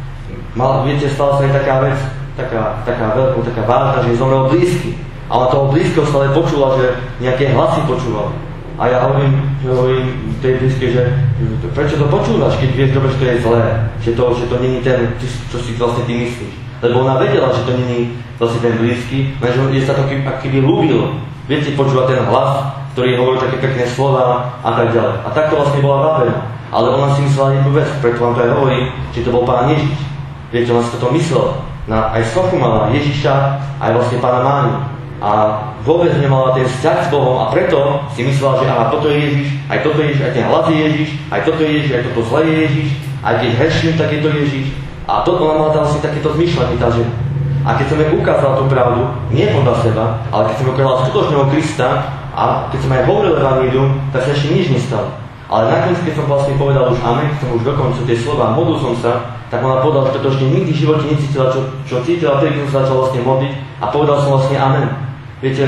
Viete, stala sa aj taká vec, taká veľká, taká vážna, že zomrel blízky. A ona toho blízkeho stále počula, že nejaké hlasy počúval. A ja hovorím tej blízkej, že prečo to počúvaš, keď vieš dobre, že to je zlé. Že to není ten, čo si vlastne ty myslíš. Lebo ona vedela, že to není vlastne ten blízky, lenže je sa to akýby ľúbilo. Viete, počúva ten hlas, ktorý hovorí také pekné slova a tak ďalej. A takto vlastne bola vábená. Ale ona si myslela jednu vec, preto vám to aj hovorím, že to bol Pán Ježiš. Viete, ona si toto myslela. Aj sochu mala Ježiša, aj vlastne Pána Máňu. A vôbec nemala ten vzťah s Bohom a preto si myslela, že aha, toto je Ježiš, aj toto je Ježiš, aj ten hlas je Ježiš, aj toto je Ježiš, aj toto zlé je Ježiš, aj keď hreším, tak je to Ježiš. A toto ona mala vlastne takéto zmýšľanie, tá žena. A keď som jej ukázal tú pravdu, nie podľa seba, ale keď som jej ukázal skutočného Krista a keď som aj hovoril evanjelium, tak sa ešte nič nestalo. Ale nakoniec, keď som vlastne povedal už amen, keď som už dokončil tie slova a modlil som sa, tak ona povedala, že to ešte nikdy v živote necítila, čo cítila, vtedy som sa začal vlastne modliť a povedal som vlastne amen. Viete,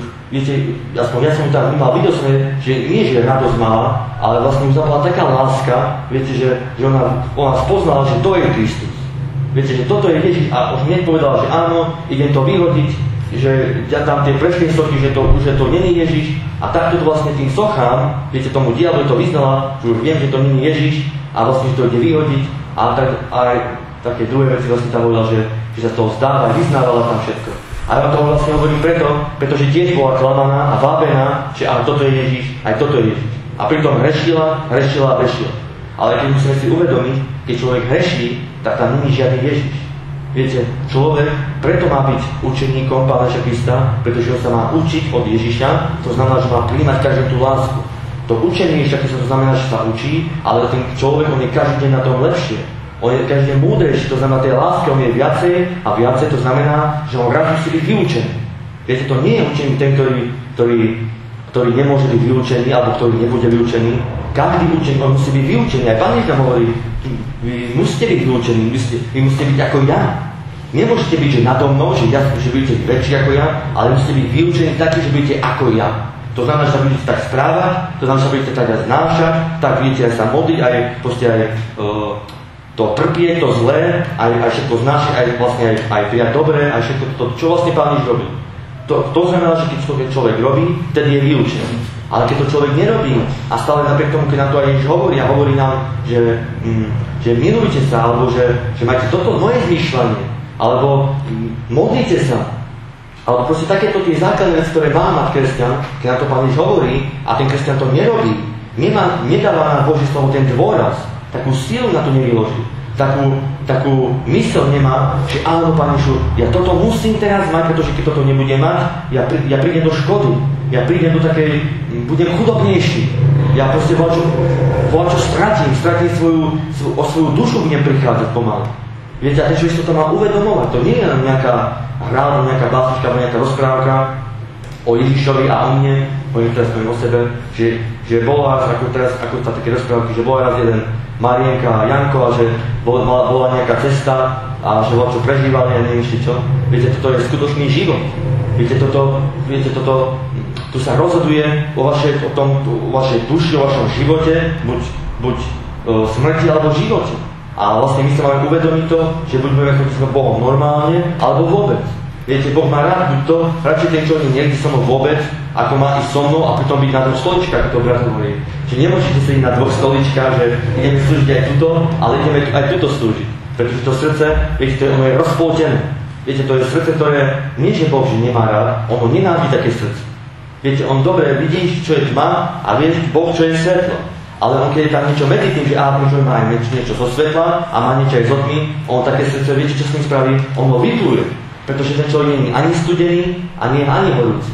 aspoň ja som tam vnímal, videl som, že nie, že radosť mala, ale vlastne už bola taká láska, viete, že ona spoznala, že to je Kristus. Viete, že toto je Ježiš a už hneď povedala, že áno, idem to vyhodiť, že tam tie prešlé sochy, že to nie je Ježiš a takto to vlastne tým sochám, viete, tomu diablu to vyznala, že už viem, že to nie je Ježiš a vlastne, že to ide vyhodiť a tak aj také druhé veci vlastne tam povedala, že sa z toho vzdáva a vyznávala tam všetko. A ja to vlastne hovorím pretože tiež bola klamaná a vábená, že aj toto je Ježiš, aj toto je Ježiš. A pritom hrešila a brešila. Ale keď musíme si uvedomiť, keď človek hreší, tak tam není žiadny Ježiš. Viete, človek preto má byť učeníkom Pána Ježiša Krista, pretože ho sa má učiť od Ježiša, to znamená, že má príjmať každú tú lásku. To učenie Ježiša Krista to znamená, že sa učí, ale ten človek, on je každý deň na tom lepšie. On je každý deň múdrejší, to znamená, tej láske on je viacej a viacej, to znamená, že on raz musí byť vyučený. Viete, to nie je učený ten, ktorý nemôže byť vyučený, alebo ktorý nebude vyučený. Každý učený, on musí byť vyučený. Aj Pán Ježiš hovorí, vy musíte byť vyučení, vy musíte byť ako ja. Nemôžete byť, že nado mnou, že budete väčší ako ja, ale musíte byť vyučení takí, že budete ako ja. To znamená, že sa budete tak správať, to znamená, že sa budete tak aj znášať, tak budete aj sa modliť, aj to trpieť, to zlé, aj všetko znášať, aj vlastne aj prijať dobré, aj všetko to, čo vlastne Pán Ježiš robil. To znamená, že keď človek robí, vtedy je vyučený. Ale keď to človek nerobí a stále napriek tomu, keď nám to aj Ježiš hovorí a hovorí nám, že milujte sa, alebo že majte toto moje zmýšľanie, alebo modlite sa, alebo proste takéto tie základné veci, ktoré má mať kresťan, keď nám to Pán Ježiš hovorí a ten kresťan to nerobí, nedáva na Božie slovo ten dôraz, takú silu na to nevyloží. Takú myseľ nemá, že áno, Pán Ježišu, ja toto musím teraz mať, pretože keď toto nebudem mať, ja prídem do škody, ja prídem do takej, budem chudobnejší, ja proste voľačo stratím svoju dušu budem prichádzať pomaly. Viete, a ten človek to má uvedomovať, to nie je len nejaká hra, nejaká básnička, nejaká rozprávka o Ježišovi a o mne, teraz poviem o sebe, že bola, ako sa také rozprávky, že bola raz jeden Marienka a Janko a že bola nejaká cesta a že čo prežívali a neviem čo. Viete, toto je skutočný život. Viete, toto tu sa rozhoduje o vašej duši, o vašom živote, buď smrti alebo živote. A vlastne my sa máme uvedomiť to, že buďme s Bohom normálne, alebo vôbec. Viete, Boh má rád buď to, radšej ten človek niekde so mnou vôbec, ako má ísť so mnou a pritom byť na 2 stoličkách, ako to brat hovorí. Že nemôžete sedieť na 2 stoličkách, že ideme slúžiť aj tuto, ale ideme aj tuto slúžiť. Pretože to srdce, viete, ono je rozpoltené. Viete, to je srdce, ktoré nie, že Boh že nemá rád, ono nenávidí také srdce. Viete, on dobre vidí, čo je tma a vie Boh, čo je svetlo. Ale on keď je tam niečo medzi tým, že možno má aj niečo zo svetla a má niečo aj zo tmy, on také srdce, viete, čo s ním spraví? On ho vypluje. Pretože ten človek nie je ani studený a nie je ani horúci.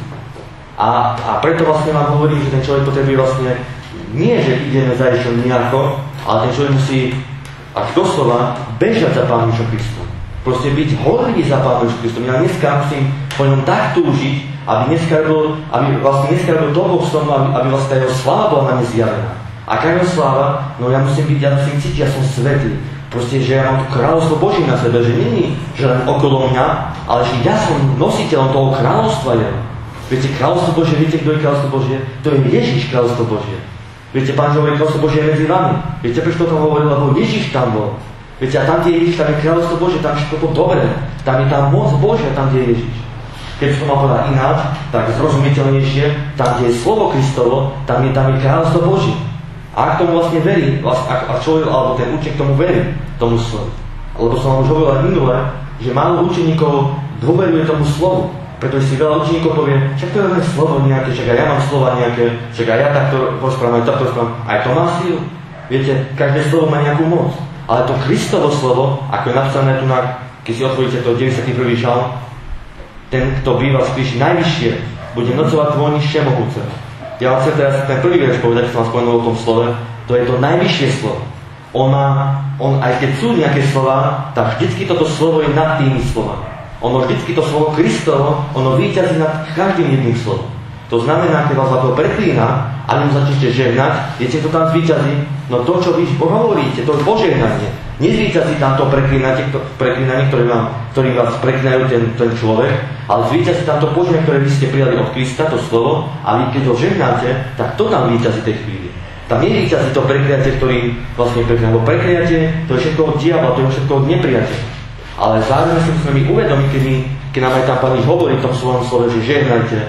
A preto vlastne vám hovorím, že ten človek potrebuje vlastne nie, že ideme za Ježišom nejako, ale ten človek musí až doslova bežať za Pánom Ježišom Kristom. Proste byť horlivý za Pánom Ježišom Kristom. Ja dneska musím po ňom tak túžiť, aby dneska robil toho v tom, aby vlastne tá jeho sláva bola na mne zjavená. Aká je sláva? No ja musím cítiť, ja som svätý. Proste, že ja mám to kráľovstvo Božie na sebe, že nie že len okolo mňa, ale že ja som nositeľom toho kráľovstva jeho. Viete, kráľovstvo Božie, viete, kto je kráľovstvo Božie? To je Ježiš kráľovstvo Božie. Viete, Pán hovorí, kráľovstvo Božie je medzi vami. Viete, prečo to tam hovoril? Lebo Ježiš tam bol. Viete, a tam, kde je Ježiš, tam je kráľovstvo Božie, tam všetko to dobré. Tam je tá moc Božia, tam, kde je Ježiš. Keď som mal povedať ináč, tak zrozumiteľnejšie, tam, kde je slovo Kristovo, tam je kráľovstvo Božie. A ak tomu vlastne verí, a človek, alebo ten učeník tomu verí, tomu slovu. Lebo som vám už hovoril aj minule, že málo učeníkov dôveruje tomu slovu. Pretože si veľa učeníkov povie, však to je len slovo nejaké, však aj ja mám slova nejaké, však aj ja takto rozprávam, aj takto rozprávam. Aj to má sílu. Viete, každé slovo má nejakú moc. Ale to Kristovo slovo, ako je napísané tu keď si otvoríte to 91. žalm, ten, kto býva v Križi najvyššie, bude nocovať tvojni všemohúceho. Ja vám chcem teraz ten prvý verš povedať, keď som vám spomenul o tom slove, to je to najvyššie slovo. On aj keď sú nejaké slova, tak vždycky toto slovo je nad tými slovami. Ono vždycky to slovo Kristovo, ono víťazí nad každým jedným slovom. To znamená, keď vás za to preklína a mu začnete žehnať, viete, to tam zvýťazí? No to, čo vy hovoríte, to je požehnanie. Nezvýťazí tam to preklínanie, ktorým vás preklínajú ten človek, ale zvýťazí tam to požehnanie, ktoré vy ste prijali od Krista, to slovo, a vy keď ho žehnáte, tak to tam víťazí tej chvíli. Tam nevýťazí to prekliatie, ktorým vlastne preklínajú. Lebo prekliatie, to je všetko od diabla, to je všetko od nepriateľa. Ale zároveň si musíme my uvedomiť, keď nám aj tam Pán hovorí v tom svojom slove, že žehnajte,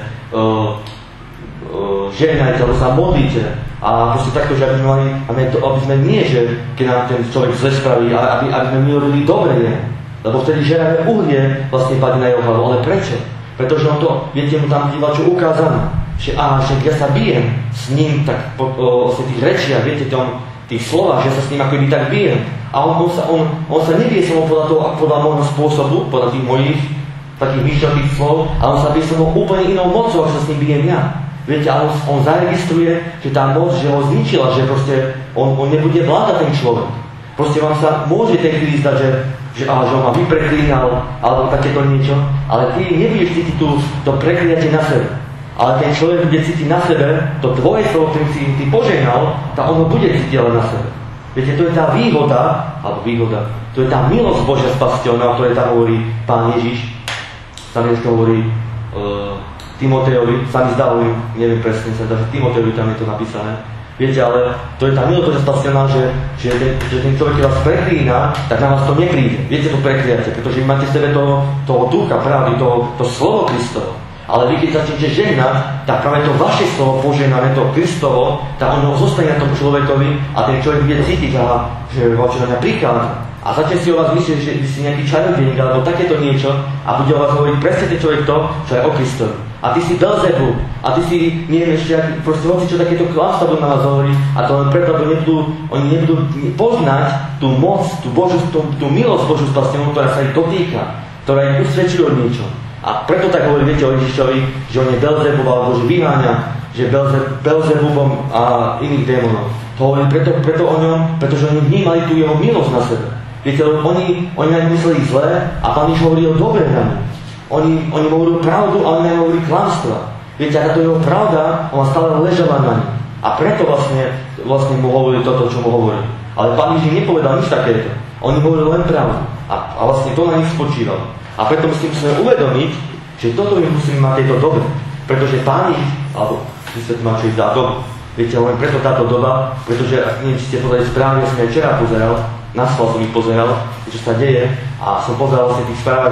alebo sa modlíte. A proste takto, že aby sme mali, aby sme nie, že keď nám ten človek zle spraví, ale aby sme my robili dobre. Lebo vtedy žeravé uhlie vlastne padne na jeho hlavu. Ale prečo? Pretože on to, viete, mu tam díval, čo ukázané. Že ja sa bijem s ním tak o tých rečiach, viete, tých slovách, že sa s ním ako tak bijem. A on sa nebije som podľa môjho spôsobu, podľa tých mojich takých myšľových slov, ale on sa bije som úplne inou mocou, ako sa s ním bijem ja. Viete, ale on zaregistruje, že tá moc, že ho zničila, že proste on nebude vládať ten človek. Proste vám sa môže tej chvíli zdať, že on ma vypreklínal, alebo takéto niečo, ale ty nebudeš cítiť to prekliatie na sebe. Ale ten človek bude cítiť na sebe, to tvoje slovo, ktorým si ty požehnal, tak on ho bude cítiť ale na sebe. Viete, to je tá výhoda, to je tá milosť Božia spasiteľná, o ktorej tam hovorí Pán Ježiš. Tam dneska hovorí Timotejovi, sa mi zdá, neviem presne, že Timotejovi tam je to napísané. Viete, ale to je tá milosť Božia spasiteľná, že ten človek, keď vás preklína, tak na vás to nepríde. Viete, to prekliate, pretože vy máte v sebe toho ducha, pravdy, to slovo Kristovo. Ale vy, keď začnete žehnať, tak práve to vaše slovo požehnané, to Kristovo, tak ono zostane na tom človekovi a ten človek bude cítiť, že ho čo na mňa prichádza. A začne si o vás myslieť, že vy si nejaký čarodejník alebo takéto niečo a bude o vás hovoriť presne ten človek to, čo je o Kristovi. A ty si Belzebul, a ty si, neviem ešte, proste hoci čo takéto klamstvo budú na vás hovoriť, a to len preto, lebo oni nebudú poznať tú moc, tú milosť Božiu spasiteľnú, ktorá sa ich dotýka, ktorá im usvedčuje o niečo. A preto tak hovorí, viete o Ježišovi, že on je Belzebul, alebo že vyháňa, že Belzebubom a iných démonov. To hovorí preto o ňom, pretože oni vnímali tú jeho milosť na sebe. Viete, oni na ňu mysleli zlé a Pán Ježiš hovoril dobre na ňu. Oni hovorili pravdu, ale oni hovorili klamstva. Viete, a táto jeho pravda, ona stále ležala na ňu. A preto vlastne mu hovorili toto, čo mu hovorili. Ale Pán Ježiš nepovedal nič takéto. Oni hovorili len pravdu. A vlastne to na nich spočívalo. A preto musíme uvedomiť, že toto my musíme mať tejto dobe. Pretože Pán Ježiš, alebo vysvetlím vám, čo je tá doba. Viete, len preto táto doba, pretože, neviem, či ste povedali správne, som aj včera pozeral, na schvál som ich pozeral, čo sa deje, a som pozeral vlastne tých správach,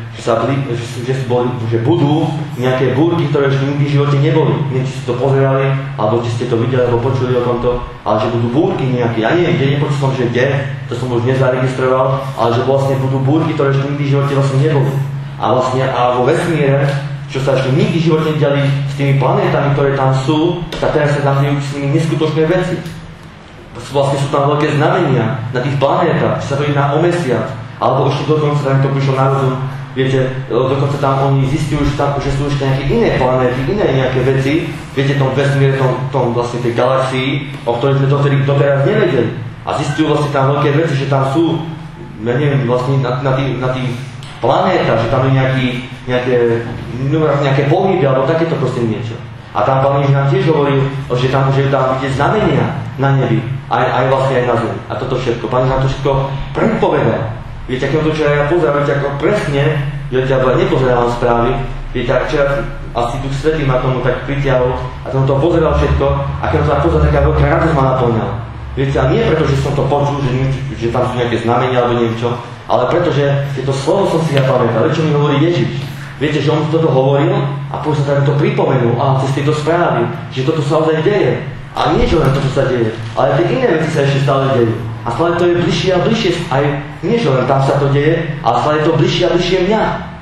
že budú nejaké búrky, ktoré už nikdy v živote neboli. Neviem, či ste to pozerali, alebo či ste to videli, alebo počuli o tomto, ale že budú búrky nejaké. Ja neviem, kde, nepočul som, že kde, to som už nezaregistroval, ale že vlastne budú búrky, ktoré ešte nikdy v živote vlastne neboli. A vo vesmíre, čo sa ešte nikdy v živote nedali s tými planétami, ktoré tam sú, tak teraz sa tam dejú s nimi neskutočné veci. Vlastne sú tam veľké znamenia na tých planetách, či sa to jedná o mesiac, alebo ešte dokonca tam to prišlo na rozum, viete, dokonca tam oni zistujú, že sú ešte nejaké iné planéty, iné nejaké veci, viete, tom vesmíre, tom vlastne tej galaxii, o ktorej sme doteraz nevedeli. A zistujú vlastne tam veľké veci, že tam sú, ja neviem, vlastne na tých planétach, že tam je nejaké pohyby, alebo takéto proste niečo. A tam Pán Ježiš nám tiež hovoril, že tam vidieť znamenia na nebi, aj vlastne aj na zemi. A toto všetko. Pán Ježiš nám to všetko predpovedal. Viete, akým to včera ja pozerám, viete, ako presne, viete, ja nepozerám správy, viete, včera asi Duch Svätý ma tomu tak pritiahol a som to pozeral všetko, a keď som to pozeral, taká veľká radosť ma naplňala. Viete, a nie preto, že som to počul, že tam sú nejaké znamenia alebo niečo, ale preto, že to slovo som si ja pamätal, čo mi hovorí Ježiš. Viete, že on toto hovoril a potom sa to pripomenul, cez tieto správy, že toto sa ozaj deje. A nie, že len to, čo sa deje, ale tie iné veci sa ešte stále dejú. A stále to je bližšie a bližšie, aj nie, že len tam sa to deje, ale stále je to bližšie a bližšie mňa.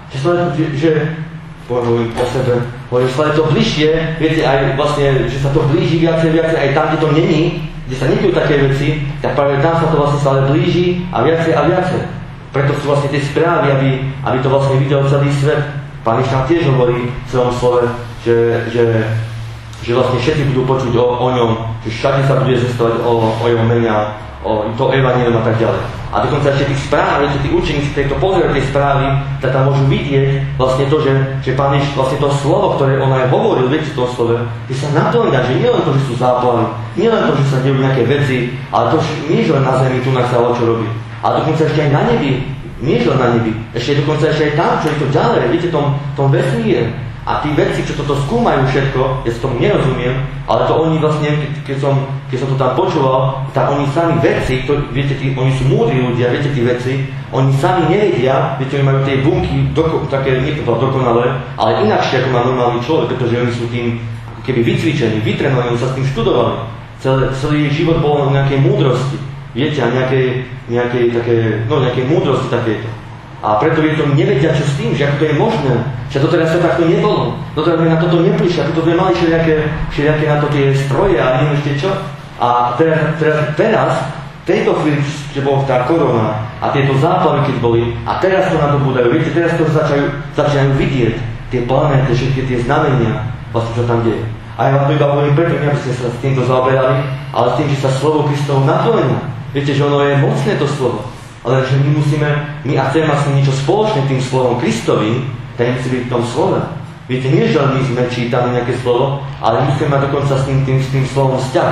Poviem po sebe, stále je to bližšie, viete, aj vlastne, že sa to blíži viacej, aj tam, kde to není, kde sa nedejú také veci, tak práve tam sa to vlastne stále blíži a viacej a viacej. Preto sú vlastne tie správy, aby to vlastne videl celý svet. Pán Ježiš nám tiež hovorí v svojom slove, že vlastne všetci budú počuť o ňom, že všade sa bude zvestovať o jeho mene, o to evanjelium a tak ďalej. A dokonca ešte tých správ, že tí učeníci, ktorí to pozerajú tie správy, tak tam môžu vidieť vlastne to, že Pán Ježiš vlastne to slovo, ktoré on aj hovoril, viete v tom slove, že sa naplňa, že nie len to, že sú záplavy, nie len to, že sa dejú nejaké veci, ale to, že nie len na zemi tu sa o čo robí. A dokonca ešte aj na nebi, nie len na nebi, ešte dokonca ešte aj tam, čo je to ďalej, viete, tom vesmíre. A tí vedci, čo toto skúmajú všetko, ja si tomu nerozumiem, ale to oni vlastne, keď som to tam počúval, tak oni sami vedci, viete, oni sú múdri ľudia, viete, tí vedci, oni sami nevedia, viete, oni majú tie bunky také, nie to dokonalé, ale inakšie, ako má normálny človek, pretože oni sú tým ako keby vycvičení, vytrenovaní, oni sa s tým študovali. Celý život bol o nejakej múdrosti, viete, a nejakej múdrosti takéto. A preto je to nevedia, čo s tým, že ako to je možné, že to teraz to takto nebolo. Doteraz sme na toto neprišli, a toto sme mali všelijaké na to tie stroje a neviem ešte čo. A teraz v tejto chvíli, že bola tá korona a tieto záplavy, keď boli, a teraz to nadobúdajú, viete, teraz to začínajú vidieť, tie planéty, všetky tie znamenia, vlastne čo tam deje. A ja vám to iba hovorím preto, aby ste sa s týmto zaoberali, ale s tým, že sa slovo Kristovo naplňa. Viete, že ono je mocné to slovo, ale že my a chceme mať niečo spoločné tým slovom Kristovým, tak musí byť v tom slove. Viete, nie že my sme čítali nejaké slovo, ale musíme mať dokonca s tým slovom vzťah.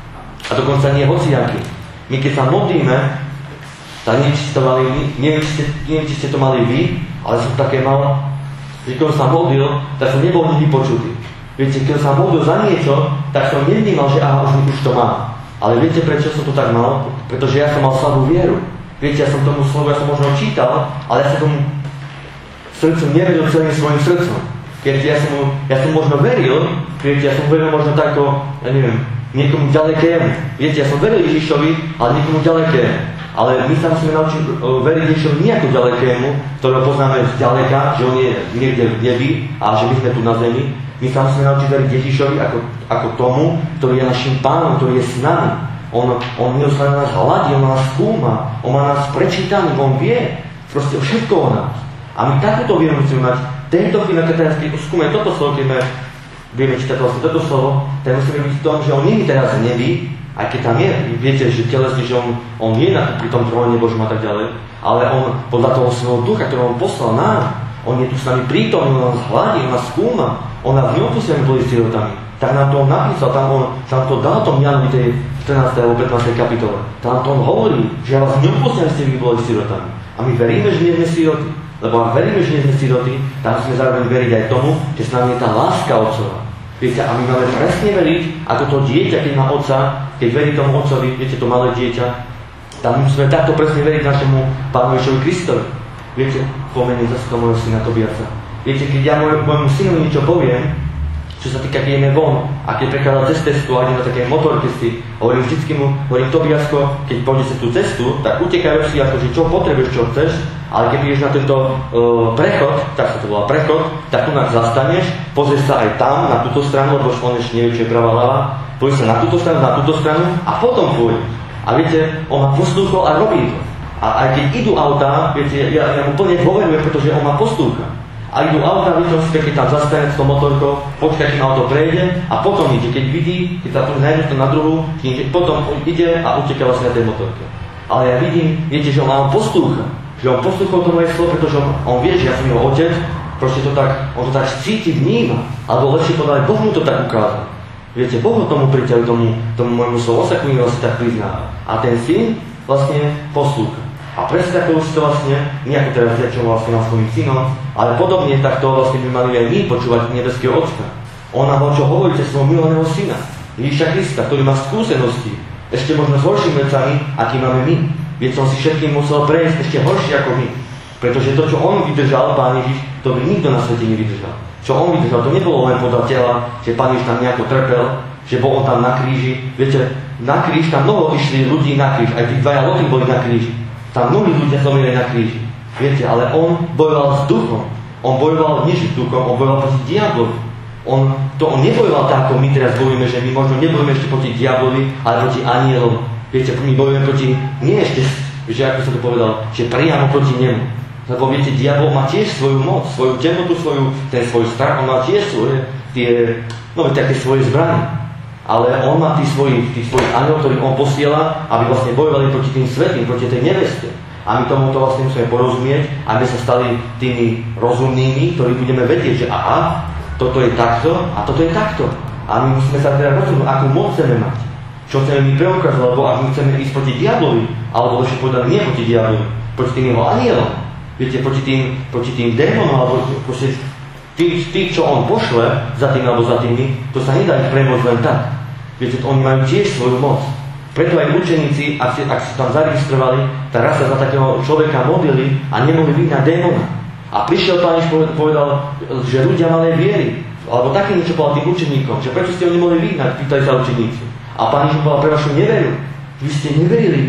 A dokonca nie hociaký. My keď sa modlíme, tak neviem, či ste to mali vy, ale som také mal, že keď som sa modlil, tak som nebol nikdy počutý. Viete, keď som sa modlil za niečo, tak som nevnímal, že už to mám. Ale viete, prečo som to tak mal? Pretože ja som mal slabú vieru. Viete, ja som tomu slovu, ja som možno čítal, ale ja som tomu srdcom neveril celým svojim srdcom. Keď ja som možno veril, viete, ja som veril možno tako, ja neviem, niekomu ďalekému. Viete, ja som veril Ježišovi, ale niekomu ďalekému. Ale my sa musíme naučiť veriť Ježišovi nie ako ďalekému, ktorého poznáme zďaleka, že on je niekde v nebi a že my sme tu na zemi. My sa musíme naučiť veriť Ježišovi ako tomu, ktorý je našim pánom, ktorý je s nami. On neustále nás hladí, on nás skúma, on má nás prečítaný, on vie proste všetko o nás. A my takúto vieru musíme mať. Tento chvíľa, keď skúme toto slovo, keď vieme čítať vlastne toto slovo, tak musíme byť v tom, že on nie je teraz v nebi, aj keď tam je, viete, že telesne, že on je pri tom tróne Božom a tak ďalej, ale on podľa toho svojho ducha, ktorého on poslal nám, on je tu s nami prítomný, on nás hladí, on nás skúma, on nás neopustí, aby boli sirotami. Tak nám to on napísal, tam to dal tom Janovi tej 14. alebo 15. kapitole. Tam to on hovorí, že ja vás neopustím, aby ste vy boli sirotami. A my veríme, že nie sme siroty. Lebo ak veríme, že nie sme siroty, tam musíme zároveň veriť aj tomu, že s nami je tá láska Otcova. Viete, a my máme presne veriť, ako to dieťa, keď má otca, keď verí tomu otcovi, viete, to malé dieťa, tam musíme takto presne veriť našemu Pánu Ježišovi Kristovi. Viete, pomeniem zase toho môjho syna Tobiasa. Viete, keď ja môjmu synu niečo poviem, čo sa týka, keď ideme von, a keď prechádza cez cestu a ide na také motorke si, hovorím Tobiasko, keď pôjde cez tú cestu, tak utekaj si, akože čo potrebuješ, čo chceš, ale keď ideš na tento prechod, tak sa to volá prechod, tak tu nás zastaneš, pozrieš sa aj tam, na túto stranu, lebo on ešte nevie, čo je pravá ľava, pozrieš sa na túto stranu a potom pôjdeš. A viete, on ma poslúchol a robí to. A aj keď idú autá, viete, ja mu plne dôverujem, pretože on ma poslúcha. A idú autá, viete, keď tam zastane s tou motorkou, počkaj, kým auto prejde a potom ide, keď vidí, keď sa tu nájde to na druhú, potom ide a uteká vlastne na tej motorke. Ale ja vidím, viete, že on ma poslúcha. Že on poslúchol to moje slovo, pretože on vie, že ja som jeho otec, proste on to tak cíti, vníma, alebo lepšie povedať, Boh mu to tak ukázal. Viete, Boh ho tomu priťahol, tomu môjmu slovu, on sa k mi vlastne tak priznáva. A ten syn vlastne poslúcha. A presne takto už to vlastne, nie ako teraz ja, čo vlastne mal svojím synom, ale podobne takto vlastne by mali aj my počúvať nebeského Otca. On nám čo hovorí cez svojho milovaného syna, Ježiša Krista, ktorý má skúsenosti, ešte možno s horšími vecami, aký máme my. Veď som si všetkým musel prejsť ešte horšie ako my. Pretože to, čo on vydržal, Pán Ježiš, to by nikto na svete nevydržal. Čo on vydržal, to nebolo len podľa tela, že Pán Ježiš tam nejako trpel, že bol on tam na kríži. Viete, na kríž tam mnoho išli ľudí na kríž, aj tí dvaja Loti boli na kríži. Tam mnohí ľudia zomreli na kríži. Viete, ale on bojoval s duchom. On bojoval nie s duchom, on bojoval proti diablovi. On nebojoval tak, ako my teraz bojujeme, že my možno nebojujeme ešte proti diablovi, ale proti anielom. Viete, my bojujeme proti, nie ešte, že ako som to povedal, že priamo proti nemu. Lebo viete, diabol má tiež svoju moc, svoju temnotu, ten svoj strach, on má tiež svoje, také svoje zbrane. Ale on má tých svojich anielov, ktorých on posiela, aby vlastne bojovali proti tým svätým, proti tej neveste. A my tomuto vlastne musíme porozumieť, aby sme sa stali tými rozumnými, ktorí budeme vedieť, že aha, toto je takto a toto je takto. A my musíme sa teda rozumieť, akú moc chceme mať. Čo chceme mi preukázať, lebo ak my chceme ísť proti diablovi, alebo lepšie povedať nie proti diablovi, proti tým jeho anielom, viete, proti tým démonom, alebo proste tých, čo on pošle za tým alebo za tými, to sa nedá ich premôcť len tak. Viete, oni majú tiež svoju moc. Preto aj učeníci, ak si tam zaregistrovali, tak raz sa za takého človeka modlili a nemohli vyhnať démona. A prišiel Pán Ježiš povedal, že ľudia malé viery, alebo také niečo povedal tým učeníkom, že prečo ste ho nemohli vyhnať, pýtali sa učeníci. A Pán Ježiš povedal pre vašu neveru. Vy ste neverili,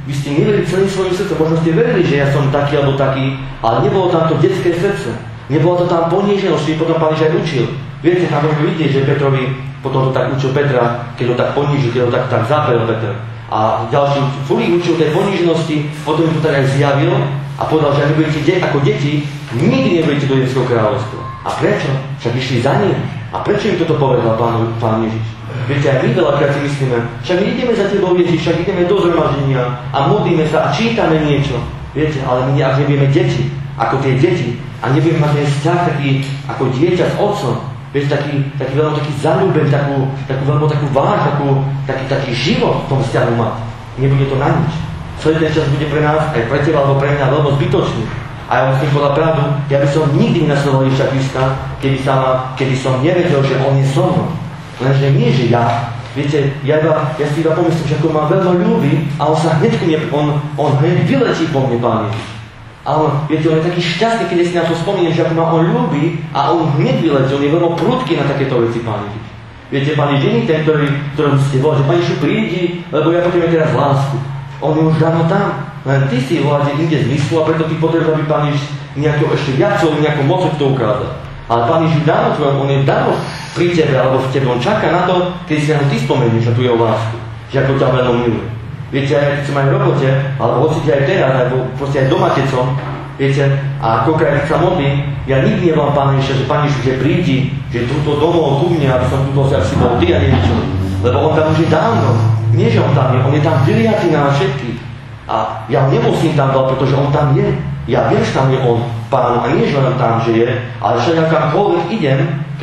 vy ste neverili celým svojim srdcom, možno ste verili, že ja som taký alebo taký, ale nebolo tam to detské srdce. Nebolo to tam poníženosť, či potom Pán Ježiš aj učil. Viete, tam môžeme vidieť, že Petrovi potom to tak učil Petra, keď ho tak ponížil, keď ho tak zaprel Petr. A ďalší učil tej poníženosti, potom to tak aj zjavil a povedal, že ak nebudete ako deti, nikdy nebudete do nebeského kráľovstva. A prečo? Však išli za ním. A prečo im toto povedal Pán Ježiš? Viete, aj my veľakrát si myslíme, však my ideme za tebou, Ježiš, však ideme do zhromaždenia a modlíme sa a čítame niečo. Viete, ale my ak nebudeme deti, ako tie deti, a nebudeme mať ten vzťah taký ako dieťa s otcom, viete, taký veľmi taký zaľúben, takú veľmi takú váž, taký život v tom vzťahu mať. Nebude to na nič. Celý ten čas bude pre nás, aj pre teba, alebo pre mňa veľmi zbytočný. A ja musím povedať pravdu, ja by som nikdy nenasledoval Ježiša Krista, keby som nevedel, že on je so mnou. Lenže nie, že ja. Viete, ja si iba pomyslím, že ako ma veľmi ľúbi a on sa hneď on hneď vyletí po mne, Pán Ježiš. A viete, on je taký šťastný, keď si na to spomínam, že ako ma on ľúbi a on hneď vyletí, on je veľmi prudký na takéto veci, Pán Ježiš. Viete, Pán Ježiš nie je ten, ktorý musíte volať, že Pán Ježiš prídi, lebo ja potrebujem teraz lásku. On je už dávno tam, len ty si voláte inde zmyslu a preto ty potrebuješ, aby Pán Ježiš nejakou ešte viacou, nejakou mocou to ukázal. Ale Pán Ježiš dávno tvojom, on je dávno pri tebe alebo v tebe, on čaká na to, keď si na ty spomenieš na tú jeho lásku, že ako ťa veľmi miluje. Viete, aj keď som aj v robote, alebo hoci aj teraz, alebo proste aj doma, keď som, viete, a koľkokrát sa modlím, ja nikdy nevolám Pána Ježiša, že Pán Ježiš, že prídi, že túto domov ku mne, aby som túto si bol ty a neviem čo. Lebo on tam už je dávno. Nie, že on je tam vyliatý na všetkých. A ja ho nemusím tam dať, pretože on tam je. Ja viem, že tam je on, Pán, a nie, že len tam, že je, ale však kamkoľvek idem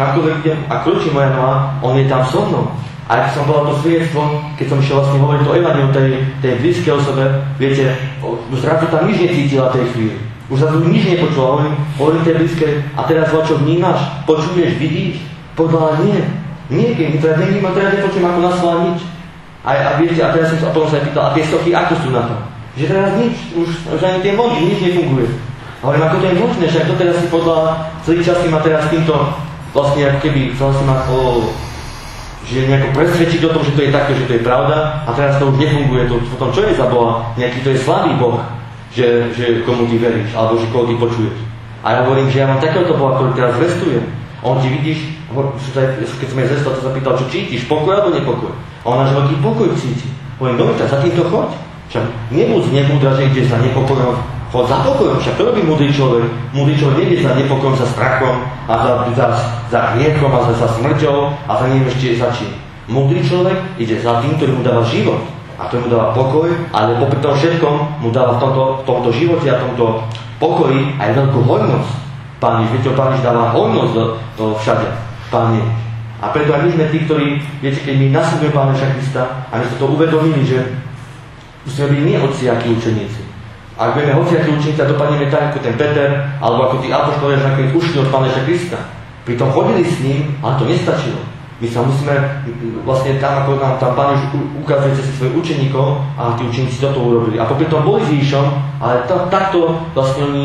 a kročí moja noha, on je tam so mnou. A keď som povedal to svedectvo, keď som išiel vlastne hovoriť to evanjelium tej blízkej osobe, viete, už zrazu tam nič necítila tej chvíli. Už zrazu nič nepočula, hovorím tej blízkej, a teraz čo vnímaš, počuješ, vidíš? Povedala nie, keď mi teraz nevnímam, teraz nepočujem ako na slova nič. A viete, a teraz som sa pýtal, a tie sochy ako sú na to? Že teraz nič, už ani tie vody, nič nefunguje. Hovorím, ako to je možné, že to teraz si podľa celý čas si ma teraz týmto vlastne ako keby chcel si ma že nejako presvedčiť o tom, že to je takto, že to je pravda a teraz to už nefunguje. To potom čo je za Boha? Nejaký to je slabý Boh, že komu ty veríš, alebo že koho ty počuješ. A ja hovorím, že ja mám takéhoto Boha, ktorý teraz zvestuje. On ti vidíš, keď som jej zvestal, to sa pýtal, čo cítiš, pokoj alebo nepokoj. A ona, že veľký pokoj cíti. Hovorím, dobre, tak za týmto choď. Však nebuď nemúdra, že ideš za nepokojom. Chod za pokojom, však to robí múdry človek. Múdry človek nejde za nepokojom, za strachom a za hriechom a za smrťou a za neviem ešte za čím. Múdry človek ide za tým, ktorý mu dáva život a ktorý mu dáva pokoj, ale popri tom všetkom mu dáva v tomto živote a v tomto pokoji aj veľkú hojnosť. Pán Ježiš, viete, Pán Ježiš dáva hojnosť do všade. Pán Ježiš. A preto aj my sme tí, ktorí, viete, keď my nasledujeme Pána Ježiša Krista a my sme to uvedomili, že musíme byť my hociakí učeníci. Ak budeme hociakí učeníci a dopadneme tak ako ten Peter, alebo ako tí apoštoli, že nakoniec ušli od Pána Ježiša Krista. Pritom chodili s ním, ale to nestačilo. My sa musíme, vlastne tam, ako nám tam Pán Ježiš ukazuje cez svojich učeníkov, a tí učeníci toto urobili. A popri tom boli s Ježišom, ale takto vlastne oni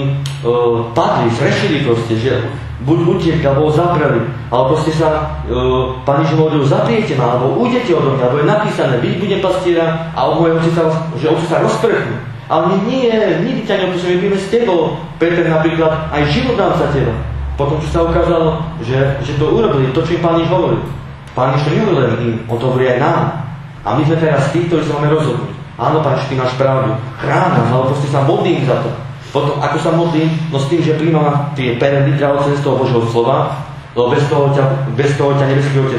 padli, zrešili proste, že buď utiekli, alebo zapreli, alebo proste sa Pán Ježiš hovoril, zapriete ma, alebo ujdete odo mňa, alebo je napísané, byť budem pastiera a od mojho otca, že otci sa rozprchnú. Ale nie, nikdy ťa neopustíme, budeme s tebou. Peter napríklad, aj život dám za teba. Potom, čo sa ukázalo, že to urobili, to, čo im Pán Ježiš hovoril. Pán Ježiš to nehovoril len im, on to hovorí aj nám. A my sme teraz tí, ktorí sa máme rozhodnúť. Áno, Pán Ježiš, ty máš pravdu. Chrán nás, ale proste sa modlím za to. Potom, ako sa modlím? No s tým, že príjmam tie perly z toho Božieho slova, lebo bez toho ťa nebeský Otec.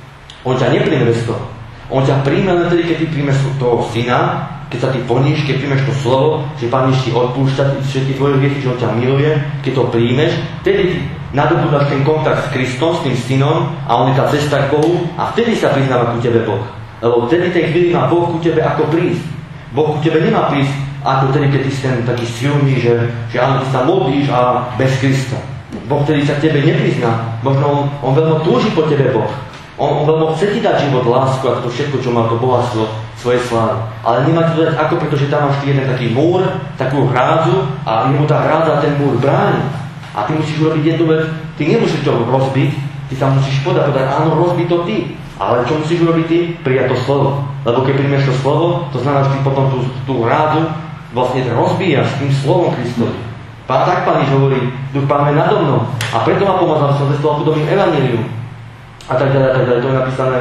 On ťa nepríjme bez toho. On ťa príjme len tedy, keď ty príjmeš toho syna, keď sa ty poníš, keď príjmeš to slovo, že Pán Ježiš ti odpúšťa všetky tvoje hriechy, že on ťa miluje, keď to príjmeš, vtedy ty nadobúdaš ten kontakt s Kristom, s tým synom a on je tá cesta k Bohu a vtedy sa priznáva ku tebe Boh. Lebo vtedy tej chvíli má Boh ku tebe ako prísť. Boh ku tebe nemá prísť ako tedy, keď ty si ten taký silný, že áno, ty sa modlíš a bez Krista. Boh vtedy sa k tebe neprizná. Možno on veľmi túži po tebe Boh. On veľmi chce ti dať život, lásku a to všetko, čo má to bohatstvo svoje slávy. Ale nemá ti to dať ako, pretože tam máš jeden taký múr, takú hrádzu a jemu tá hrádza ten múr bráni. A ty musíš urobiť jednu vec, ty nemôžeš to rozbiť, Ty sa musíš povedať, áno, rozbí to ty. Ale čo musíš urobiť ty? Prijať to slovo. Lebo keď príjmeš to slovo, to znamená, že ty potom tú hrádu vlastne rozbíjaš tým slovom Kristovi. Tak Pán Ježiš hovorí, Duch Pána je nado mnou. A preto ma pomazal, som zvestoval podobným evanjelium. A tak ďalej. To je napísané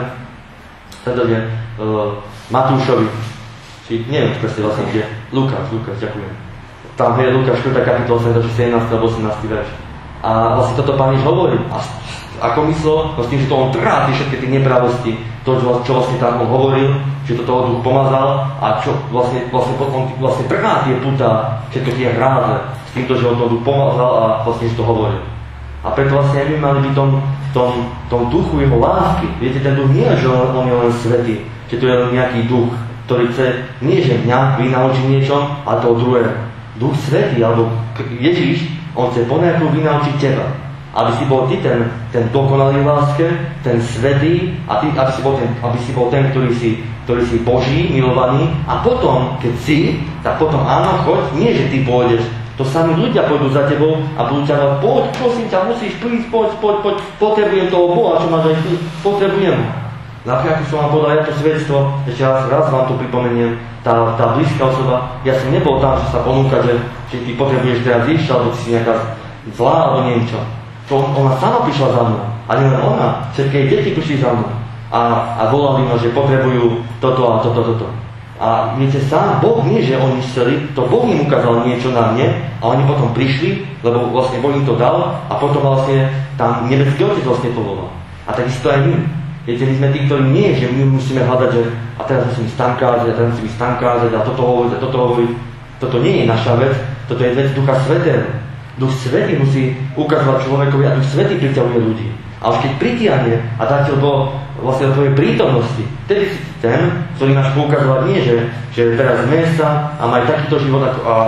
Matúšovi. Či neviem, presne vlastne, kde. Lukáš, ďakujem. Tam je Lukáš, 4. kapitola, 17. alebo 18. verš. A vlastne toto Pán Ježiš hovorí. A ako myslel, no s tým, že to on trhá všetky tie nepravosti, to, čo vlastne tam on hovoril, že to toho Duch pomazal a čo vlastne trhá tie putá, všetky tie hráze, s týmto, že on to Duch pomazal a vlastne že to hovoril. A preto vlastne aj my mali byť tom duchu jeho lásky. Viete, ten duch nie je, že on je len svätý, že to je len nejaký duch, ktorý chce, nie že mňa vynaučiť niečom, ale toho druhého. Duch svätý, alebo Ježiš, on chce ponajprv vynaučiť teba. Aby si bol ty ten dokonalý láske, ten svätý, a ty, aby si bol ten, ktorý si Boží, milovaný, a potom, keď si, tak potom áno, choď, nie že ty pôjdeš, to sami ľudia pôjdu za tebou a budú ťa povedať, poď, prosím ťa, musíš prísť, poď, potrebujem toho Boha, čo máš aj ty, potrebujem. Napríklad, ako som vám povedal, ja to svedectvo, ešte raz vám to pripomeniem, tá blízka osoba, ja som nebol tam, že sa ponúka, že ty potrebuješ teraz ísť, alebo ty si nejaká zlá, alebo neviem čo. Ona sama prišla za mnou. A nie len ona, všetky jej deti prišli za mnou. A volali ma, že potrebujú toto a toto. A viete, sám Boh nie, že oni chceli, to Boh im ukázal niečo na mne a oni potom prišli, lebo vlastne Boh im to dal a potom vlastne tam nebeský Otec vlastne povolal. A takisto aj my. Viete, my sme tí, ktorí nie, že my musíme hľadať, že a teraz musím ísť tam kázať, a teraz musím ísť tam kázať a toto hovoriť. Toto nie je naša vec, toto je vec Ducha Svätého. Duch Svätý musí ukazovať človekovi a Duch Svätý priťahuje ľudí. A už keď pritiahne a dá ti do vlastne do tvojej prítomnosti, vtedy si ten, ktorý máš poukazovať nie, že teraz zmej sa a maj takýto život,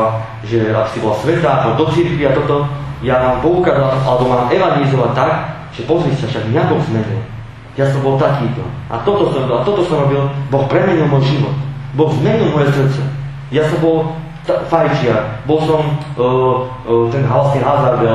že ak si bola svätá, ako do cirkvi a toto, ja mám poukázať, alebo mám evangelizovať tak, že pozri sa, však mňa Boh zmenil. Ja som bol takýto. A toto som robil, Boh premenil môj život. Boh zmenil moje srdce. Ja som bol fajčiar, bol som ten vlastne hazardel,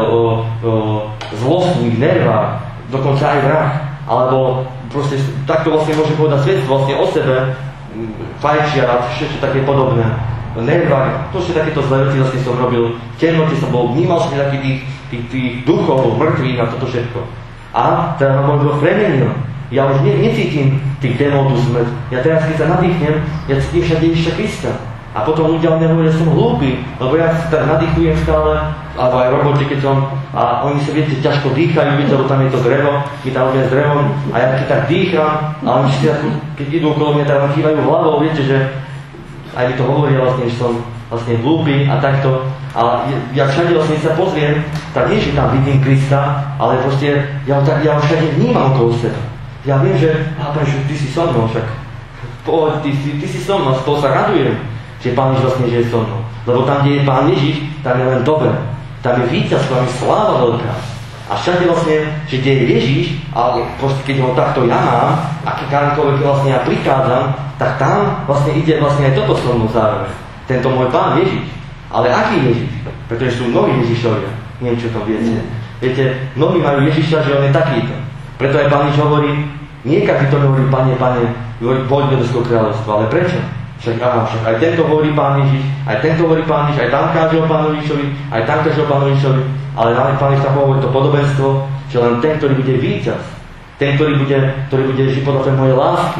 zlostník, nervák, dokonca aj vrah, alebo proste takto vlastne môžem povedať svedectvo vlastne o sebe, fajčiar a všetko také podobné, nervák, to všetko takéto zlé veci vlastne som robil, v temnote som bol, vnímal som takých tých duchov, mŕtvych a toto všetko. A teda ma môj Boh premenil. Ja už necítim tých démonov tú smrť. Ja teraz, keď sa nadýchnem, ja cítim všade Ježiša Krista. A potom ľudia mňa hovoria, že som hlúpy, lebo ja si tak nadýchujem stále, alebo aj v robote, keď som, a oni sa, viete, ťažko dýchajú, viete, lebo tam je to drevo, my tam robíme s drevom, a ja keď tak dýcham, a oni si keď idú okolo mňa, tak kývajú hlavou, viete, že aj mi to hovoria vlastne, že som vlastne hlúpy a takto. A ja všade vlastne sa pozriem, tak nie, že tam vidím Krista, ale proste ja všade vnímam okolo seba. Ja viem, že ty si so mnou, však poď, ty si so mnou, z toho sa radujem, že Pán Ježiš vlastne žije so mnou. Lebo tam, kde je Pán Ježiš, tam je len dobre. Tam je víťazstvo, tam je sláva veľká. A všade vlastne, že kde je Ježiš, ale proste keď ho takto ja mám, a keď vlastne ja prichádzam, tak tam vlastne ide vlastne aj toto so mnou zároveň. Tento môj Pán Ježiš. Ale aký Ježiš? Pretože sú mnohí Ježišovia. Neviem, čo to viete. Viete, mnohí majú Ježiša, že on je takýto. Preto aj Pán Ježiš hovorí, nie každý to hovorí, Pane, poď do nebeského kráľovstva. Ale prečo? Však aj tento hovorí Pán Ježiš, aj tento hovorí Pán Ježiš, aj tam káže o Pánu Ježišovi, aj tam káže o Pánu Ježišovi, ale Pán Ježiš tam hovorí to podobenstvo, že len ten, ktorý bude víťaz, ten, ktorý bude žiť podľa tej mojej lásky.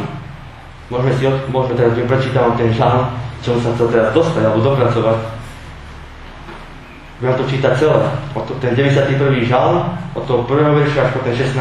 Môžeme teraz prečítať ten žalm, čo sa chcel teraz dostať alebo dopracovať. Budem to čítať celé. Ten 91. žalm, od toho 1. verša až po ten 16.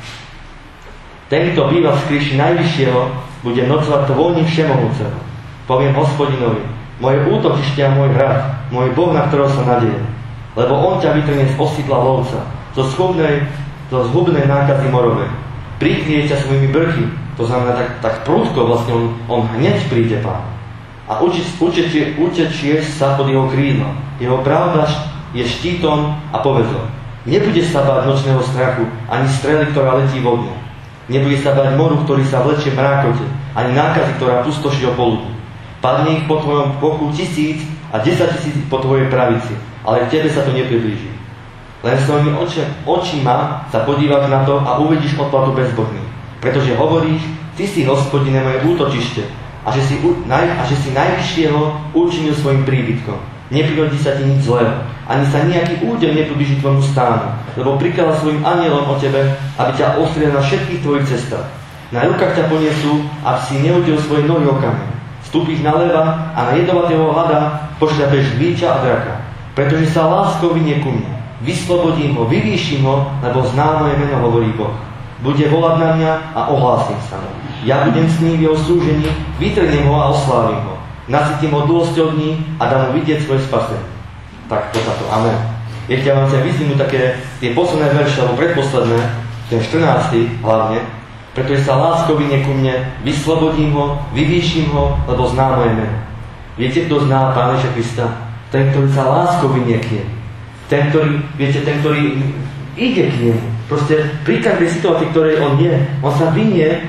Ten, kto býva v skríši Najvyššieho, bude nocovať to voľním Všemohúceho. Poviem Hospodinovi, moje útočište a môj hrad, môj Boh, na ktorého sa nadejem. Lebo on ťa vytrhne z osídla lovca, zo zhubnej nákazy morovej. Prikrie ťa svojimi brchy, to znamená tak prudko vlastne on hneď príde, Pán. A utečieš sa pod jeho krídla. Jeho pravda je štítom a povedom. Nebudeš sa báť nočného strachu, ani strely, ktorá letí vo dne. Nebudeš sa báť moru, ktorý sa vlečie v mrákote, ani nákazy, ktorá pustoší o poludni. Padne ich po tvojom boku 1000 a 10 000 po tvojej pravici, ale k tebe sa to nepriblíži. Len svojimi očima sa podívaš na to a uvidíš odplatu bezbožných. Pretože hovoríš, ty si, Hospodine, moje útočište a že si najvyššieho učinil svojim príbytkom. Neprihodí sa ti nič zlého, ani sa nejaký údel nepriblíži tvojmu stánu, lebo prikala svojim anielom o tebe, aby ťa ostriedal na všetkých tvojich cestách. Na rukách ťa poniesú, aby si neutil svoje nohy o kameň. Vstúpiš na leva a na jedovatého hada pošľapeš líča a draka. Pretože sa láskou vynie ku mne. Vyslobodím ho, vyvýšim ho, lebo známe meno hovorí Boh. Bude volať na mňa a ohlásim sa mu. Ja budem s ním v jeho súžení, vytrhnem ho a oslávim ho. Nasytím ho dôsťou dní a dám mu vidieť svoje spasenie. Tak to táto. Amen. Ešte ja vám chcem vyzvihnúť také tie posledné verše, alebo predposledné, ten 14. hlavne, pretože sa láskou vynie ku mne, vyslobodím ho, vyvýšim ho, lebo zná moje meno. Viete, kto zná Pána Ježiša Krista? Ten, ktorý sa láskou vynie k nemu. Ten, ktorý ide k nemu. Proste pri každej situácii, ktorej on je, on sa vynie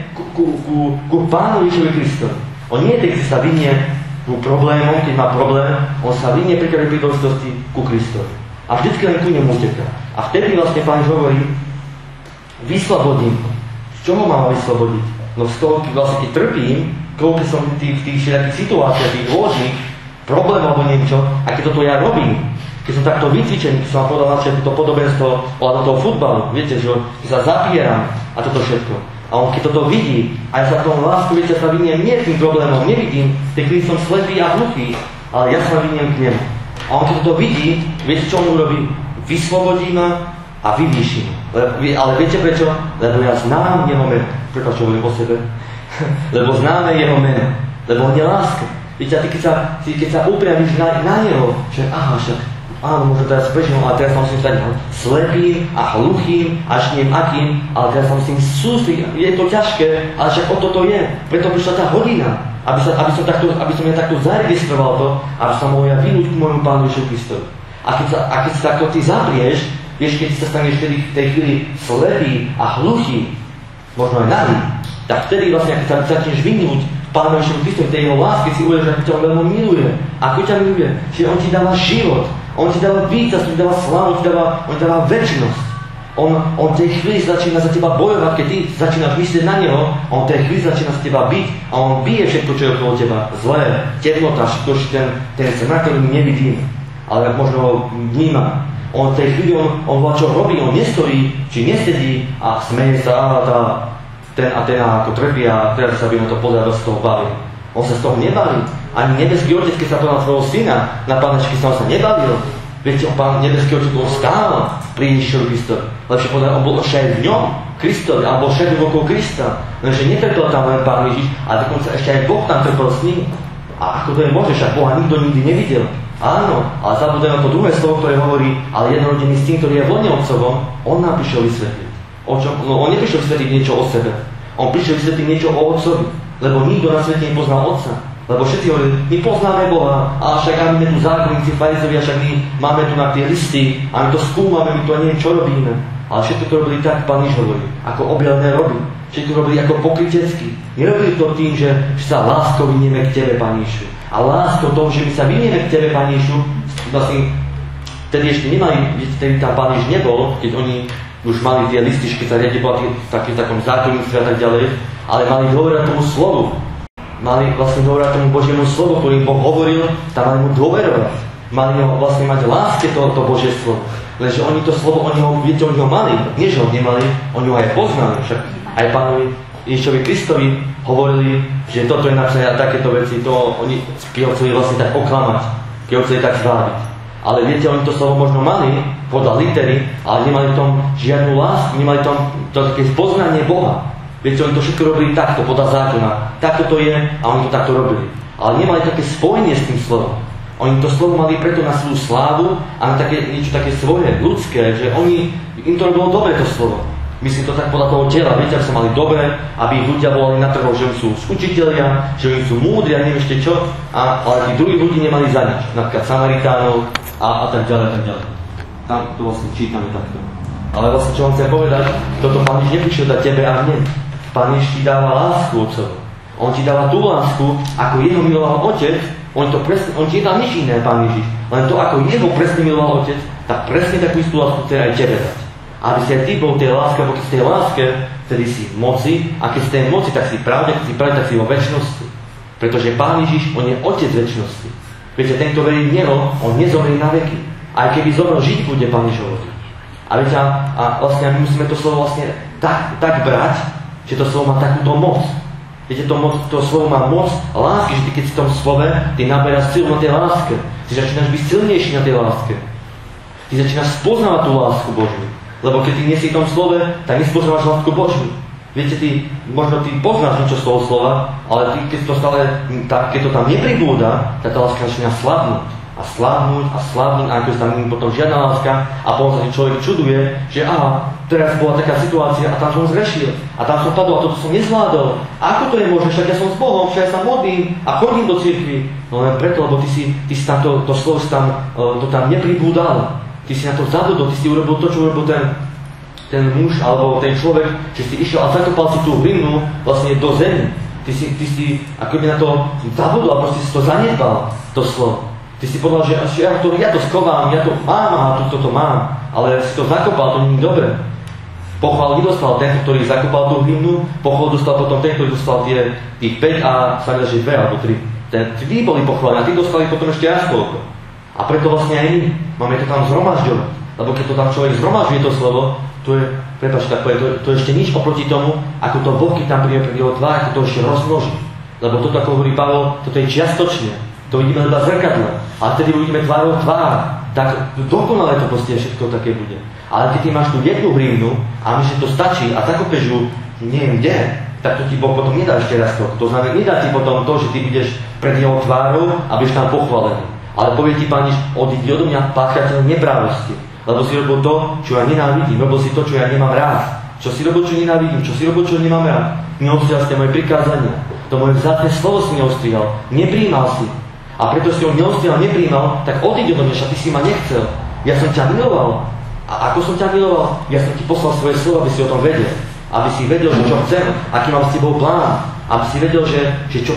ku Pánu Ježišovi Kristovi. On nie je ten, ktorý sa vynie ku problémom, keď má problém, on sa vynie pri každej príležitosti ku Kristovi. A vždycky len ku nemu uteká. A vtedy vlastne Pán hovorí, vyslobodím ho. Z čoho mám vyslobodiť? No z toho, keď trpím, koľko som v tých všetkých situáciách, tých rôznych problémov alebo niečo, a keď toto ja robím, keď som takto vycvičený, keď som vám povedal na všetko to podobenstvo ohľadom toho futbalu, viete, že sa zapieram a toto všetko. A on keď toto vidí, a ja sa v tom lásku, viete, sa vyniem nie tým problémom, nevidím, keď som slepý a hluchý, ale ja sa vyniem k nemu. A on keď toto vidí, viete, čo on urobí? Vyslobodí ma a vyvýši ma. Ale viete prečo? Lebo ja znám jeho meno. Prečo čo hovorím o sebe? Lebo známe jeho meno. Lebo on je láska. Viete, a ty keď sa upriamiš na neho, že aha, však áno, možno teraz prežil, ale teraz sa musím stať slepým a hluchým, až neviem akým, ale teraz sa musím sústrediť. Je to ťažké, ale však o toto je. Preto prišla tá hodina, aby som ja takto zaregistroval to, aby sa mohol ja vynúť k môjmu Pánu Ježišu Kristovi. A keď sa takto ty zaprieš, vieš, keď sa staneš v tej chvíli slepý a hluchý, možno aj nahý, tak vtedy vlastne, keď sa začneš vynúť Pánu Ježišu Kristovi, tej jeho lásky, si uvedomíš, ako ťa veľmi miluje. Ako ťa miluje? Že on ti dáva život. On ti dáva víťaz, on ti dáva slávu, on ti dáva večnosť. On tej chvíli začína za teba bojovať, keď ty začínaš myslieť na neho, on tej chvíli začína za teba byť a on bije všetko, čo je okolo teba. Zlé, temnota, všetko, ten znak, ktorý nevidím, ale možno ho vníma. On tej chvíli, on čo robí, on nestojí, či nesedí a smeje sa, ten ako trpí a teraz sa by mu to pozerať, z toho baví. On sa z toho nebaví. Ani nebeský otec, keď sa povedal svojho syna, na Pána Ježiša sa nebavil. Viete, Pán nebeský otec bol stále pri Ježišovi Kristovi. Lepšie povedať, on bol však v ňom, Kristovi, alebo však okolo Krista. Lenže netrpel tam len Pán Ježiš, ale dokonca ešte aj Boh tam trpel s ním. A ako to je možné, však Boha nikto nikdy nevidel. Áno, ale zabudujeme to druhé slovo, ktoré hovorí, ale jednorodený syn, ktorý je v lone otcovom, on nám prišiel vysvetliť. O čom? No, on neprišiel vysvetliť niečo o sebe. On prišiel vysvetliť niečo o otcovi, lebo nikto na svete nepoznal otca. Lebo všetci hovorili, my poznáme Boha, a však aj my tu zákonníci, farizovia, však my máme tu na tie listy, a my to skúmame, my tu ani neviem, čo robíme. Ale všetko to robili tak, Pán Ježiš hovorí, ako objavné robí. Všetko robili ako pokrytecky. Nerobili to tým, že sa láskou vynieme k tebe, Pán Ježišu. A láskou toho, že my sa vynieme k tebe, Pán Ježišu, vlastne vtedy ešte nemali, vtedy tam Pán Ježiš nebol, keď oni už mali tie listy, keď sa riadili v takom zákonníctve a tak ďalej, ale mali dôverovať tomu slovu. Mali vlastne dôverovať tomu Božiemu slovu, ktorým Boh hovoril, tam mali mu dôverovať. Mali ho vlastne mať láske to Božie slovo. Lenže oni to slovo, oni ho mali, nie že ho nemali, oni ho aj poznali. Však aj Pánovi Ježišovi Kristovi hovorili, že toto je napríklad takéto veci, to oni ho chceli vlastne tak oklamať, keď ho chceli tak zvábiť. Ale viete, oni to slovo možno mali, podľa litery, ale nemali v tom žiadnu lásku, nemali v tom to také poznanie Boha. Viete, oni to všetko robili takto, podľa zákona. Takto to je a oni to takto robili. Ale nemali také spojenie s tým slovom. Oni to slovo mali preto na svoju slávu a na niečo také svoje, ľudské, že im to robilo dobre to slovo. Myslím to tak podľa toho tela, viete, ak sa mali dobre, aby ich ľudia volali na trhu, že oni sú učitelia, že oni sú múdri a neviem ešte čo, ale tí druhí ľudí nemali za nič. Napríklad Samaritánov a tak ďalej, tak ďalej. Tam to vlastne čítame takto. Ale vlastne, čo vám chcem povedať, toto Pán Ježiš neprišiel dať tebe a mne. Pán Ježiš ti dáva lásku otcovi. On ti dáva tú lásku, ako jeho miloval otec, on ti nedal nič iné, Pán Ježiš. Len to, ako jeho presne miloval otec, tak presne takú istú lásku chce aj tebe dať. Aby si aj ty bol v tej láske, lebo keď si v tej láske, vtedy si v moci, a keď si v tej moci, tak si pravde, keď si pravde, tak si vo večnosti. Pretože Pán Ježiš, on je Otec večnosti. Viete, ten, kto verí v Neho, on nezomrie na veky. Aj keby zomrel, žiť bude Pán Ježiš hovorí. A viete, a vlastne my musíme to slovo vlastne tak brať, že to slovo má takúto moc. Viete, to slovo má moc lásky, že ty keď si v tom slove, ty naberáš silu na tej láske. Ty začínaš byť silnejší na tej láske. Ty začínaš spoznávať tú lásku Božiu. Lebo keď ty nie si v tom slove, tak nespoznávaš lásku Božiu. Viete, možno ty poznáš niečo z toho slova, ale ty, keď to tam nepribúda, tak tá láska začína slabnúť. A slabnúť, a ako tam nie je potom žiadna láska, a potom sa človek čuduje, že teraz bola taká situácia a tam som zrešil, a tam som padol a toto som nezvládol. A ako to je možné, však ja som s Bohom, však ja sa modlím a chodím do cirkvi. No len preto, lebo ty si tam to slovo to tam nepribúdal. Ty si na to zabudol, ty si urobil to, čo urobil ten muž alebo ten človek, že si išiel a zakopal si tú hlinu vlastne do zemi. Ty si ako na to zabudol a proste si to zanedbal, to slovo. Ty si povedal, že ja to schovám, ja to mám a toto mám, ale si to zakopal, to nie je dobré. Pochval nedostal ten, ktorý zakopal tú hymnu, pochval dostal potom ten, ktorý dostal tých 5 a sa že 2 alebo 3. Tí boli pochválení a tí dostali potom ešte až koľko. A preto vlastne aj my máme to tam zhromažďovať. Lebo keď to tam človek zhromažďuje to slovo, to je, to je ešte nič oproti tomu, ako to Boh, keď tam príde pred jeho tvár, ako to ešte rozmnoží. Lebo toto, ako hovorí Pavol, toto je čiastočne. To vidíme iba zrkadle. A vtedy uvidíme tvárou tvár. Tak dokonale to proste všetko také bude. Ale keď ty máš tú jednu hrivnu a myslíš, že to stačí a zakopeš ju neviem kde, tak to ti Boh potom nedá ešte raz to. To znamená, nedá ti potom to, že ty budeš pred jeho tvárou a budeš tam pochválený. Ale povie ti Pán Ježiš, odídi odo mňa, páchateľ neprávosti. Lebo si robil to, čo ja nenávidím. Robil si to, čo ja nemám rád. Čo si robil, čo nenávidím. Čo si robil, čo nemám rád. Neostrihal ste moje prikázania. To moje vzácne slovo si neostrihal. Nepríjmal si. A preto si ho neostrihal, nepríjmal, tak odíď odo mňa, ty si ma nechcel. Ja som ťa miloval. A ako som ťa miloval? Ja som ti poslal svoje slovo, aby si o tom vedel. Aby si vedel, že čo chcem, aký mám s tebou plán. Aby si vedel, že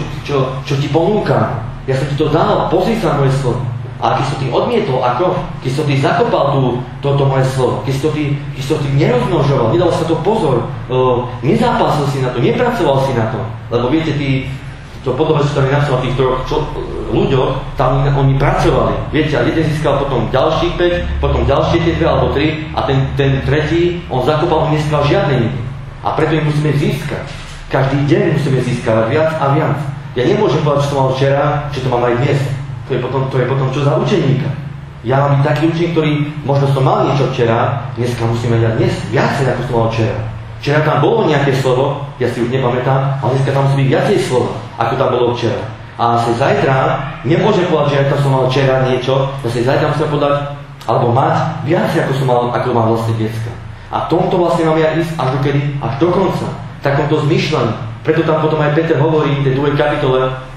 čo ti ponúkam. Ja som ti to dal, pozri sa na moje slovo. A keď som ty odmietol, ako? Keď som ty zakopal toto moje slovo, keď som ty nerozmnožoval, nedal sa to pozor, nezápasil si na to, nepracoval si na to. Lebo viete, to podobne, čo tam je napísané o tých ľuďoch, tam oni pracovali. Viete, a jeden získal potom ďalších 5, potom ďalšie tie 2 alebo 3 a ten tretí, on zakopal, on nezískal žiadne nikdy. A preto ich musíme získať. Každý deň musíme získavať viac a viac. Ja nemôžem povedať, čo som mal včera, že to mám aj dnes. To je potom čo za učeníka. Ja mám byť taký učeník, ktorý možno som mal niečo včera, dneska musíme dať dnes viacej, ako som mal včera. Včera tam bolo nejaké slovo, ja si už nepamätám, ale dneska tam musí byť viacej slova, ako tam bolo včera. A asi zajtra nemôžem povedať, že ja som mal včera niečo, asi zajtra musím povedať, alebo mať viacej, ako mám vlastne dneska. A tomto vlastne máme aj ísť až do kedy? Až do konca. V takomto zmyšľaní. Preto tam potom aj Peter hovorí v tej 2. kapitole,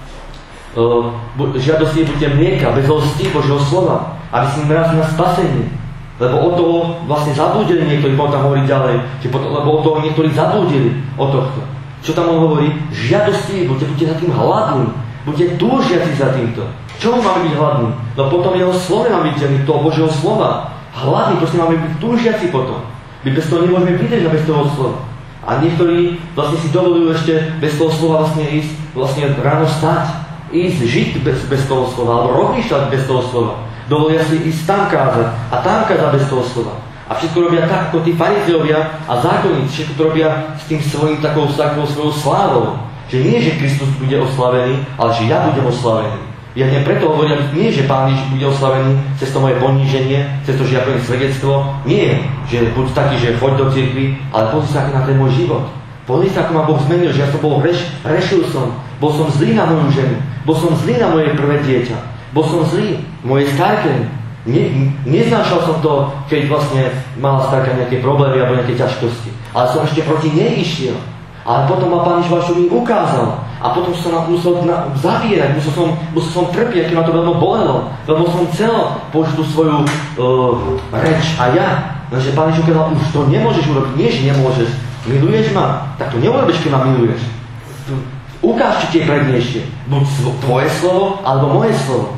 žiadosti buďte mlieka, bez lsti Božieho slova, aby si mrazil na spasenie. Lebo od toho vlastne zablúdili niektorí, potom tam hovorí ďalej, lebo od toho niektorí zablúdili od tohto. Čo tam on hovorí? Žiadosti, buďte za tým hladní, buďte túžiaci za týmto. Čo máme byť hladní? No potom jeho slove máme byť toho Božieho slova. Hladní, proste máme byť túžiaci potom. My bez toho nemôžeme vydržať bez toho slova. A niektorí vlastne si dovolujú ešte bez toho slova vlastne ísť, vlastne ráno stať, ísť žiť bez toho slova, alebo rozmýšľať bez toho slova. Dovolia si ísť tam kázať a tam kázať bez toho slova. A všetko robia tak, ako tí farizeovia a zákonníci, všetko to robia s tým svojím takou svojou slávou. Že nie, že Kristus bude oslavený, ale že ja budem oslavený. Ja preto hovorím, nie, že Pán Ježiš bude oslavený cez to moje poníženie, cez to, že ja poviem svedectvo. Nie, že buď taký, že choď do cirkvi, ale pozri sa na ten môj život. Pozri sa, ako ma Boh zmenil, že ja som bol rešil som, bol som zlý na moju ženu, bol som zlý na moje prvé dieťa, bol som zlý mojej starke. Neznášal som to, keď vlastne mala starka nejaké problémy alebo nejaké ťažkosti. Ale som ešte proti nej išiel. Ale potom ma Pán Ježiš mi ukázal. A potom som sa musel zavierať, musel som trpieť, keď ma to veľmi bolelo. Veľmi som chcel použiť tú svoju reč a ja. Takže Pán Ježiš ukázal, už to nemôžeš urobiť. Nie, že nemôžeš. Miluješ ma? Tak to neurobíš, keď ma miluješ. Ukáž, čo ti je prednejšie. Buď tvoje slovo, alebo moje slovo.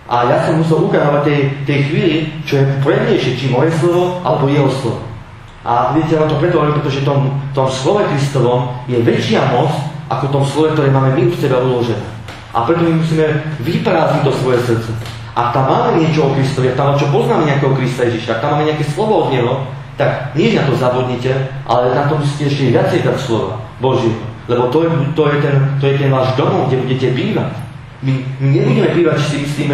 A ja som musel ukázať tej chvíli, čo je prednejšie, či moje slovo, alebo jeho slovo. A viete, ja to preto hovorím, pretože v tom slove Kristovom je väčšia moc, ako v tom slove, ktoré máme my u seba uložené. A preto my musíme vyprázdniť to svoje srdce. Ak tam máme niečo o Kristovi, ak tam čo poznáme nejakého Krista Ježiša, ak tam máme nejaké slovo od Neho, tak nie na to zabudnite, ale na to musíte ešte viacej dať slova Božieho. Lebo to je ten váš domov, kde budete bývať. My nebudeme bývať, či si myslíme,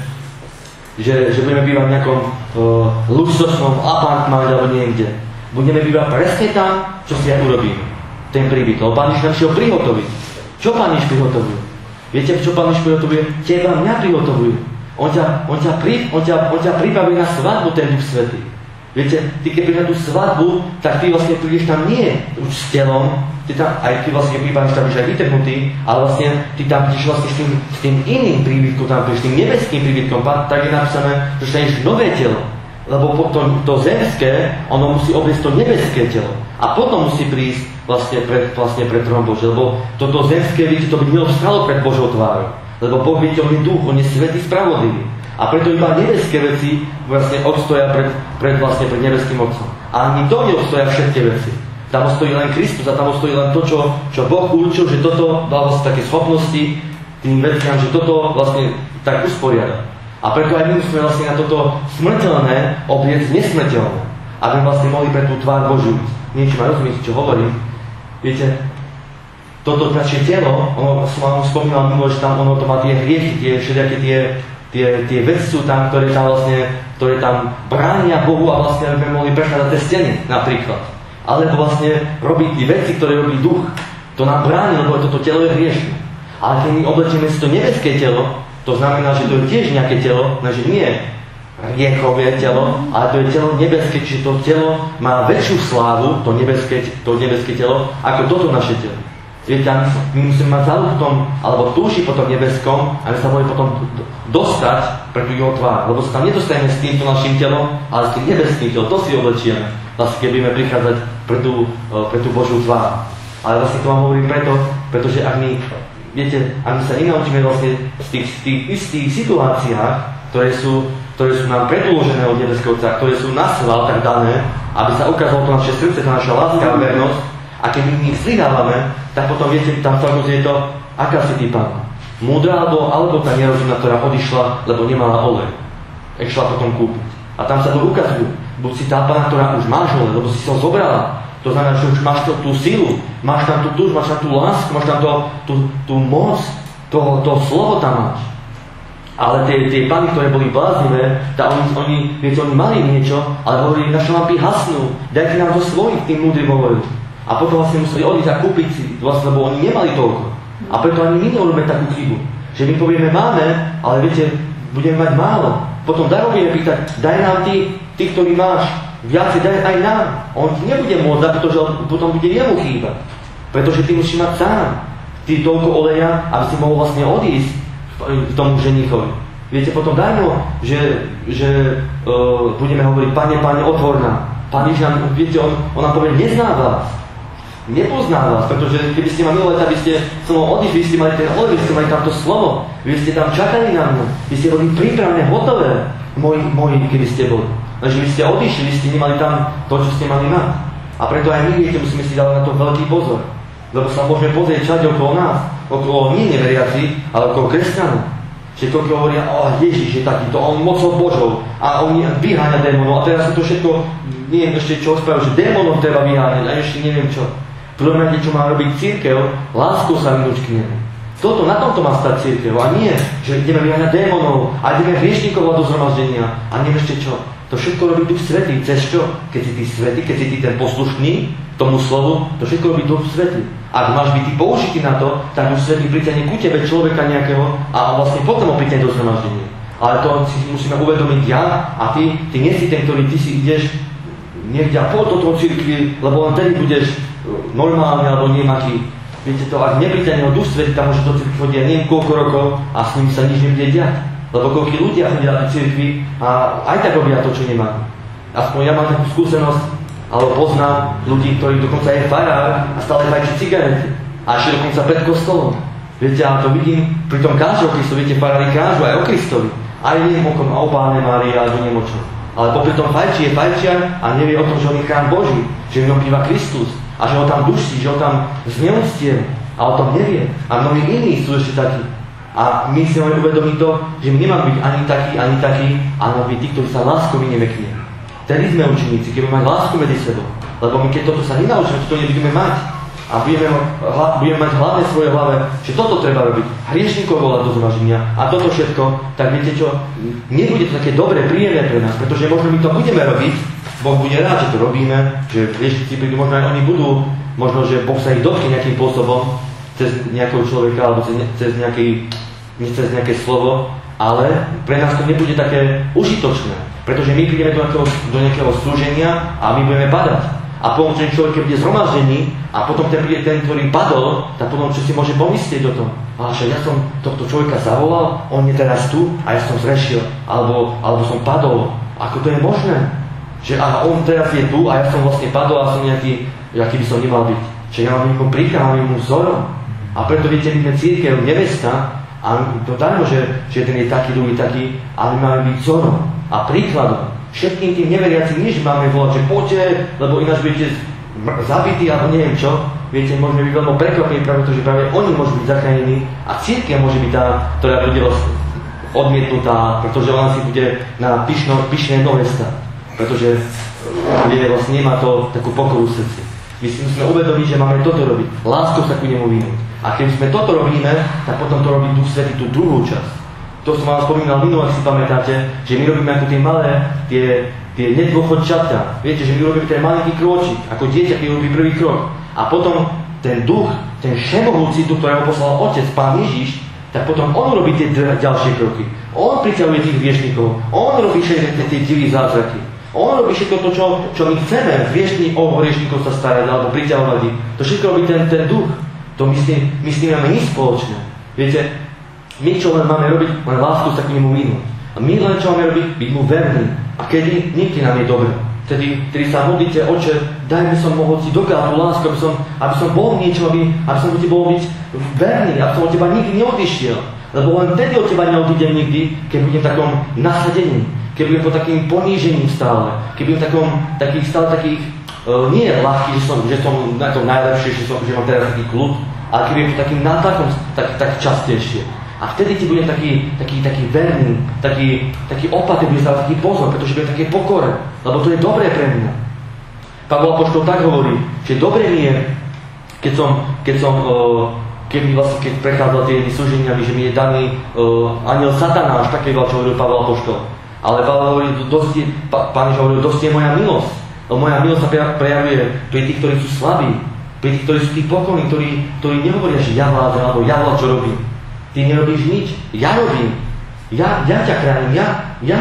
že budeme bývať v nejakom luxusnom apartmane alebo niekde. Budeme bývať presne tam, čo si aj urobíme. Ten príbyt. Lebo Pán Ježiš nám šiel prihotoviť. Čo Pán Ježiš prihotovuje? Viete, čo Pán Ježiš prihotovuje? Teba mňa prihotovuje. On ťa pripravuje na svadbu, ten Duch Svätý. Viete, ty keď prídeš na tú svadbu, tak ty vlastne prídeš tam nie už s telom, ty tam, aj ty vlastne prípadeš tam, že aj vytrhnutý, ale vlastne ty tam prídeš vlastne s tým iným príbytkom, tam prídeš s tým nebeským príbytkom, tak je napísané, že dostaneš nové telo. Lebo to zemské, ono musí obliecť to nebeské telo. A potom musí prísť vlastne pred trónom Boží. Lebo toto zemské, viete, to by neobstalo pred Božou tvárou. Lebo Boh, viete, on je duch, on je svätý, spravodlivý. A preto iba nebeské veci vlastne obstoja pred nebeským Otcom. A ani to neobstoja všetky veci. Tam stojí len Kristus a tam stojí len to, čo Boh určil, že toto dal vlastne také schopnosti tým veciam, že toto vlastne tak usporiada. A preto aj my musíme vlastne na toto smrteľné obliecť nesmrteľné. Aby vlastne mohli pre tú tvár Božiu. Niečo ma rozumiete, čo hovorím. Viete, toto naše telo, ono som vám spomínal minule, že tam ono to má tie hriechy, tie všelijaké tie veci sú tam, ktoré tam bránia Bohu a vlastne by mohli prechádzať tie steny napríklad. Alebo vlastne robiť tie veci, ktoré robí duch. To nám bráni, lebo toto telo je hriešne. Ale keď my oblečieme si to nebeské telo, to znamená, že to je tiež nejaké telo, že nie hriechové telo, ale to je telo nebeské, čiže to telo má väčšiu slávu, to nebeské telo, ako toto naše telo. Viete, my musíme mať záľub v tom, alebo túži po tom nebeskom, aby sa mohli potom dostať pre tú jeho tvár. Lebo sa tam nedostaneme s týmto našim telom, ale s tým nebeským telom. To si oblečieme, vlastne keď budeme prichádzať pre tú Božiu tvár. Ale vlastne to vám hovorím pretože ak my sa nenaučíme vlastne z tých istých situáciách, ktoré sú nám predložené od nebeského Otca, ktoré sú na sval tak dané, aby sa ukázalo to naše srdce, tá naša láska a vernosť, a keď my ich zlyhávame, tak potom viete, tam sa je to, aká si ty panna. Múdra alebo tá nerozumná, ktorá odišla, lebo nemala olej. Išla potom kúpiť. A tam sa to ukazujú. Buď si tá panna, ktorá už máš olej, lebo si ho zobrala. To znamená, že už máš tú silu, máš tam tú túžbu, máš tam tú lásku, máš tam tú moc, to slovo tam máš. Ale tie pány, ktoré boli bláznivé, oni mali niečo, ale hovorili, naše lampy hasnú, dajte nám to svojich, tým múdrym hovorili. A potom vlastne museli odísť a kúpiť si, vlastne, lebo oni nemali toľko. A preto ani my neurobíme takú chybu, že my povieme máme, ale viete, budeme mať málo. Potom budeme pýtať, daj nám ty, ktorý máš, viacej daj aj nám. On ti nebude môcť dať, pretože potom bude jemu chýbať. Pretože ty musíš mať sám ty toľko oleja, aby si mohol vlastne odísť k tomu ženichovi. Viete, potom daj mu, že budeme hovoriť, Pane, otvor nám. Pán Ježiš nám, viete, on nám povie, nezná vás. Nepozná vás, pretože keby ste ma milovali, tak by ste so mnou odišli, vy ste mali ten olej, vy ste mali tamto slovo, vy ste tam čakali na mňa, vy ste boli pripravené, hotové, moji, keby ste boli. Takže vy ste odišli, vy ste nemali tam to, čo ste mali mať. A preto aj my, viete, musíme si dávať na to veľký pozor. Lebo sa môžeme pozrieť všade okolo nás, okolo nie neveriaci, ale okolo kresťanov. Že koľko hovoria, Ježiš je takýto, on mocou Božou a on vyháňa démonov a teraz sú to všetko, neviem ešte čo spravil, že démonov treba vyháňať a ešte neviem čo. Prvom čo má robiť cirkev, láskou sa vynúť k nemu. Na tomto má stať cirkev a nie, že ideme vyháňať démonov a ideme hriešnikov do zhromaždenia a neviem ešte čo. To všetko robí Duch Svätý. Cez čo? Keď si ty svätý, keď si ty ten poslušný tomu slovu, to všetko robí Duch Svätý. Ak máš byť ty použitý na to, tak Duch Svätý pritiahne ku tebe človeka nejakého a vlastne potom ho pritiahne do zhromaždenia. Ale to si musíme uvedomiť ja a ty nie si ten, ktorý ty si ideš niekde a po toto cirkvi, lebo len tedy budeš normálny alebo nejaký. Viete to, ak nepritiahne ho Duch Svätý, tam môže do cirkvi chodiť neviem koľko rokov a s ním sa nič nebude diať. Lebo koľkí ľudia chodia do cirkvi a aj tak robia to, čo nemajú. Aspoň ja mám takú skúsenosť, alebo poznám ľudí, ktorí dokonca je farár a stále fajčí cigarety. A ešte dokonca pred kostolom. Viete, ja to vidím pri tom kážu o Kristovi, viete, farári kážu aj o Kristovi. Aj neviem o Páne Márii alebo neviem o čom. Ale popri tom je fajčiar a nevie o tom, že on je chrám Boží, že v ňom býva Kristus a že ho tam duší, že ho tam zneúctiev a o tom nevie. A mnohí iní sú ešte takí. A my si máme uvedomiť to, že my nemáme byť ani takí, ale máme byť tí, ktorí sa láskou vyneme k nim. Tedy sme učeníci, keď budeme mať lásku medzi sebou. Lebo my keď toto sa nenaučíme, to nebudeme mať. A budeme mať hlavne svoje hlave, že toto treba robiť. Hriešnikov volať do zvaženia a toto všetko, tak viete čo, nebude to také dobré, príjemné pre nás, pretože možno my to budeme robiť, Boh bude rád, že to robíme, že hriešnici prídu, možno aj oni budú, možno, že Boh sa ich dotkne nejakým spôsobom, cez nejakého človeka alebo cez nejaké slovo, ale pre nás to nebude také užitočné, pretože my prídeme do nejakého slúženia a my budeme padať. A potom ten človek, keď bude zhromaždený a potom ten, ktorý padol, tak potom čo si môže pomyslieť o tom. Ale však ja som tohto človeka zavolal, on je teraz tu a ja som zrešil, alebo som padol. Ako to je možné? Že on teraz je tu a ja som vlastne padol a som nejaký, aký by som nemal byť. Že ja mám niekoho príkladom, mu vzorom. A preto viete, my sme cirkev, nevesta, a to dajmo, že ten je taký, druhý taký, ale my máme byť vzorom a príkladom. Všetkým tým neveriacim nič máme volať, že poďte, lebo ináč budete zabití alebo neviem čo. Viete, môžeme byť veľmi prekvapení, pretože práve oni môžu byť zachránení a cirkev môže byť tá, ktorá bude odmietnutá, pretože ona si bude na pyšné nohe stať. Pretože vlastne nemá to takú pokoru v srdci. My si musíme uvedomiť, že máme toto robiť. Láskou sa ku nemu vynúť. A keď sme toto robíme, tak potom to robí Duch Svätý tú druhú časť. To som vám spomínal minulé, ak si pamätáte, že my robíme ako tie malé, tie nedôchodčatá. Viete, že my robíme ten malinký krôčik, ako dieťa, keď robí prvý krok. A potom ten duch, ten všemohúci duch, ktorého poslal Otec, Pán Ježiš, tak potom on robí tie ďalšie kroky. On priťahuje tých hriešnikov, on robí všetky tie divé zázraky. On robí všetko to, čo my chceme, o hriešnikov sa starať, alebo priťahovať ich. To všetko robí ten duch. To my s tým máme nič spoločné. Viete, my čo len máme robiť, len lásku sa k nemu vynúť. A my len čo máme robiť, byť mu verný. A kedy? Nikdy nám je dobre. Vtedy sa modlíte, Oče, daj mi som mohol si dokiaľ tú lásku, aby som bol niečo, aby som ti bol byť verný, aby som od teba nikdy neodišiel. Lebo len vtedy od teba neodídem nikdy, keď budem v takom nasadení, keď budem po takým ponížením stále, keď budem stále takých, nie ľahký, že som na tom najlepšie, že mám teraz taký kľud, ale keď budem po takým nátlakom tak častejšie. A vtedy ti budem taký verný, taký opatrný, budem stávať taký pozor, pretože budem také pokore, lebo to je dobré pre mňa. Pavol apoštol tak hovorí, že dobre mi je, keď prechádzal tie súženiami, že mi je daný anjel Satanáš, také čo hovoril Pavol apoštol. Ale Pavol hovorí, Pán Ježiš hovoril, dosť je moja milosť. Moja milosť sa prejavuje pri tých, ktorí sú slabí, pri tých, ktorí sú tí pokojní, ktorí nehovoria, že ja vládem, alebo ja čo robím. Ty nerobíš nič, ja robím. Ja ťa chránim, ja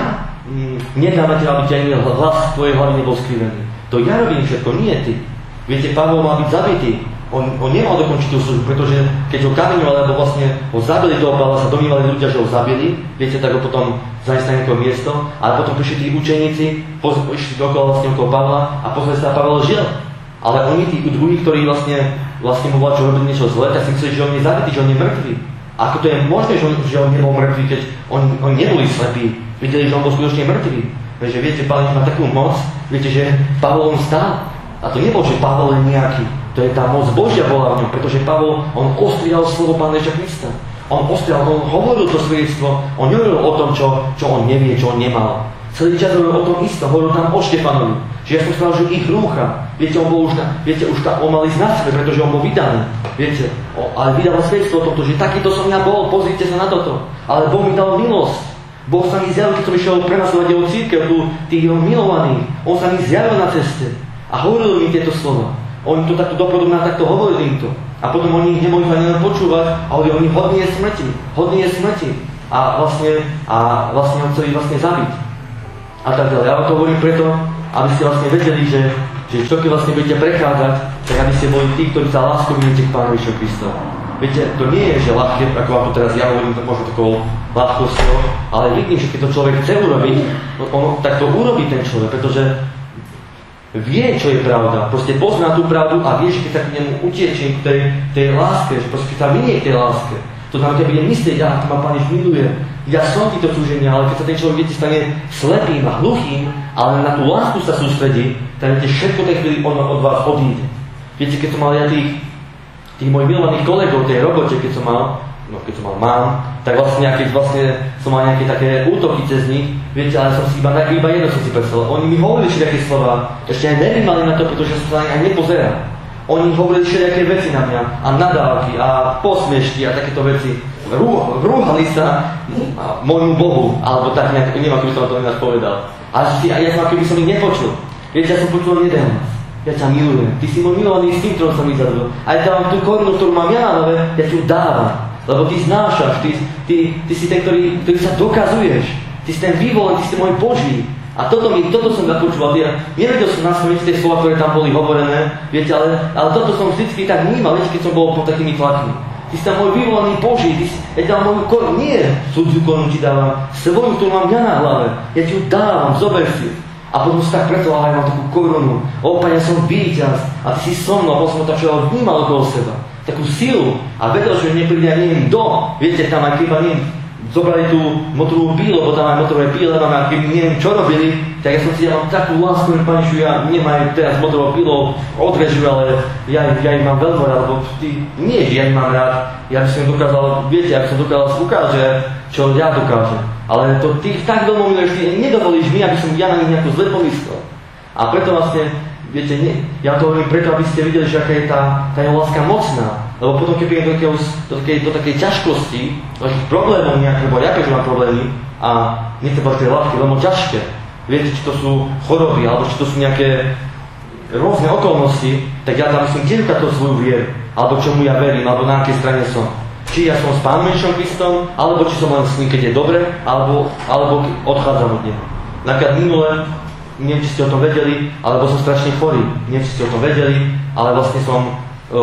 nedám ťa, aby ťa hlas tvojej hlavy nebol skrivený. To ja robím všetko, nie ty. Viete, Pavol mal byť zabitý. On nemal dokončiť tú službu, pretože keď ho kameňovali, alebo vlastne ho zabili toho Pavla, sa domývali ľudia, že ho zabili. Viete, tak ho potom zajsť na nejaké miesto. Ale potom prišli tí učeníci, išli vlastne okolo Pavla a pozreli sa, Pavel žil. Ale oni, tí druhí, ktorí vlastne mu volali, čo robili niečo zlé, tak si mysleli, že on je zabitý, že on je mŕtvý. Ako to je možné, že on nebol mŕtvý, keď oni neboli slepí. Videli, že on bol skutočne mŕtvý. Takže viete, Pán má takú moc, viete, že Pavol on stál. A to nebol, že Pavol je nejaký. To je tá moc Božia bola v ňom, pretože Pavol, on ostrial slovo Pána Ježiša Krista. On hovoril to svedectvo, on nehovoril o tom, čo on nevie, čo on nemal. Celý čas hovoril o tom istom, hovoril tam o Štefanovi, že ja som сказал, že ich rúcha. Viete, on mal ísť na svet, pretože on bol vydaný. Viete, ale vydal svedectvo o tomto, že takýto som ja bol, pozrite sa na toto. Ale Boh mi dal milosť. Boh sa mi zjavil, keď som išiel prenasledovať jeho cirkev, tých jeho milovaných. On sa mi zjavil na ceste a hovoril mi tieto slova. Oni to takto dopodobná, takto hovorili im to. A potom oni ich nemohli ani len počúvať, ale oni hodný je smrti. A vlastne ho chceli zabiť. A tak ďalej. Ja vám to hovorím preto, aby ste vlastne vedeli, že čo keď vlastne budete prechádzať, tak aby ste boli tí, ktorí sa láskou vynete k Pánu Ježišovi Kristovi. Viete, to nie je, že ľahké, ako vám to teraz ja hovorím, možno takou ľahkosťou, ale vidím, že keď to človek chce urobiť, tak to urobí ten človek, pretože vie, čo je pravda. Proste pozná tú pravdu a vie, že keď sa k nemu utiečie k tej láske, že proste keď sa vynie k tej láske, To znamená, keď budem myslieť, to ma Pán Ježiš miluje, ja som týto túženia, ale keď sa ten človek, viete, stane slepým a hluchým, ale na tú lásku sa sústredí, tak viete, všetko tej chvíli od vás odíde. Viete, keď som mal ja tých mojich milovaných kolegov v tej robote, keď som mám, tak vlastne som mal nejaké také útoky cez nich, viete, ale som si iba jedno som si predstavil. Oni mi hovorili všetky slova, ešte aj nevnímali na to, pretože som sa aj nepozeral. Oni hovorili všetky veci na mňa, a nadávky, a posmiešky, a takéto veci. Rúhali sa môjmu Bohu, alebo tak nejak, neviem, ako by som to ináč povedal. A ja som, ako by som ich nepočul. Viete, ja som počul jeden hlas. Ja ťa milujem. Ty si môj milovaný syn, ktorý som mi zadal. A ja dávam tú korunu, ktorú mám ja na hlave, ja ti ju dávam. Lebo ty znášaš, ty si ten, ktorý sa dokazuješ. Ty si ten vyvolený, ty si môj Boží. A toto som započúval. Ja nevedel som naspomenúť tie slova, ktoré tam boli hovorené, viete, ale toto som vždycky tak vnímal, viete, keď som bol pod takými tlakmi. Ty si tam môj vyvolený Boží, ja ti dávam moju korunu, nie cudziu korunu ti dávam, svoju, ktorú mám ja na hlave. Ja ti ju dávam, zober si. A potom si tak preto, ale mám takú korunu. Pane, ja som víťaz a ty si so mnou, a potom som to všetko vnímal okolo seba. Takú silu a vedel, že nepríde aj neviem kto. Viete, tam aj keby zobrali tú motorovú pílu, lebo tam aj motorové píle máme, a keby neviem čo robili, tak ja som si dal takú lásku, že Pane, ja nemám teraz motorovou pílou odrežu, ale ja ich mám veľmi rád, lebo nie, že ja ich mám rád, ja by som dokázal, viete, ja by som dokázal ukázať, čo ja dokážem. Ale to ty tak veľmi miluješ, ty nedovolíš mi, aby som ja na nich nejako zle pomyslel. A preto vlastne, viete, ja to hovorím preto, aby ste videli, že aká je tá láska mocná. Lebo potom, keď prídem do takej ťažkosti, do takých problémov nejaké, lebo ja prežívam problémy a netreba tie ľahké, veľmi ťažké. Viete, či to sú choroby, alebo či to sú nejaké rôzne okolnosti, tak ja tam musím tiež ukázať svoju vieru, alebo čomu ja verím, alebo na akej strane som. Či ja som s Pánom Ježišom Kristom, alebo či som len s ním, keď je dobre, alebo odchádzam od neho. Napríklad minule, neviem, či ste o tom vedeli, alebo som strašne chorý. Neviem, či ste o tom vedeli, ale vlastne som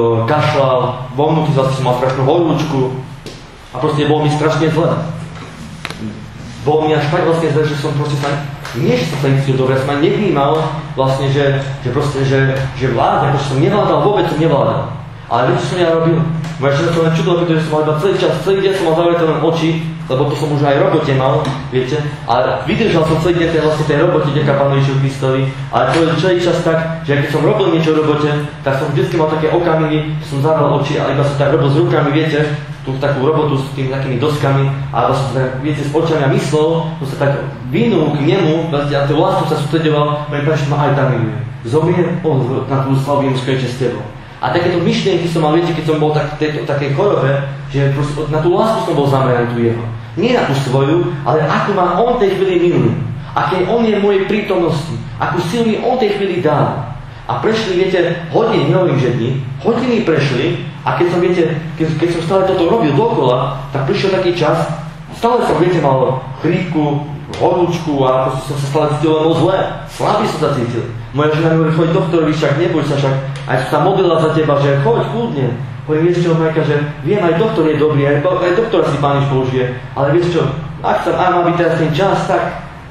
kašľal, vo vnútri vlastne som mal strašnú horúčku a proste bolo mi strašne zle. Bolo mi až tak vlastne zle, že som proste sa necítil dobre, som aj nevnímal vlastne, že vládne, pretože som nevládal, vôbec som nevládal. Ale viete, čo som ja robil? Moja žena som len čudila, pretože som mal iba celý deň som mal zavreté len oči, lebo to som už aj v robote mal, viete, ale vydržal som celý deň tej robote, ďaká Pánu Ježišovi Kristovi, ale to je celý čas tak, že keď som robil niečo v robote, tak som vždy mal také okamihy, že som zavral oči, ale iba som tak robil s rukami, viete, tú takú robotu s tými takými doskami, ale som tak, viete, s očami a myslel, som sa tak vynul k nemu, a tú lásku sa sústreďoval, môj Pán Ježiš ma aj tam miluje. Zomier na tú slavu jemu skrejče s tebou. A takéto myšlienky som mal, viete, keď som bol v takej chorobe, že na tú lásku som bol zameraný tu jeho. Nie na tú svoju, ale ako ma on tej chvíli miluje. Aké on je v mojej prítomnosti. Akú silu mi on tej chvíli dá. A prešli, viete, hodiny, nehovorím, že dni, hodiny prešli a keď som, viete, keď som stále toto robil dokola, tak prišiel taký čas, stále som, viete, mal chrípku, horúčku a som sa stále cítil len zle. Slabý som sa cítil. Moja žena mi hovorí, choď doktorovi, však neboj sa, však aj som sa modlila za teba, že choď kľudne. Hovorím, viete čo, Majka, že viem, aj doktor je dobrý, aj doktora si Pán Ježiš použije, ale viete čo, ak tam aj má byť teraz ten čas, tak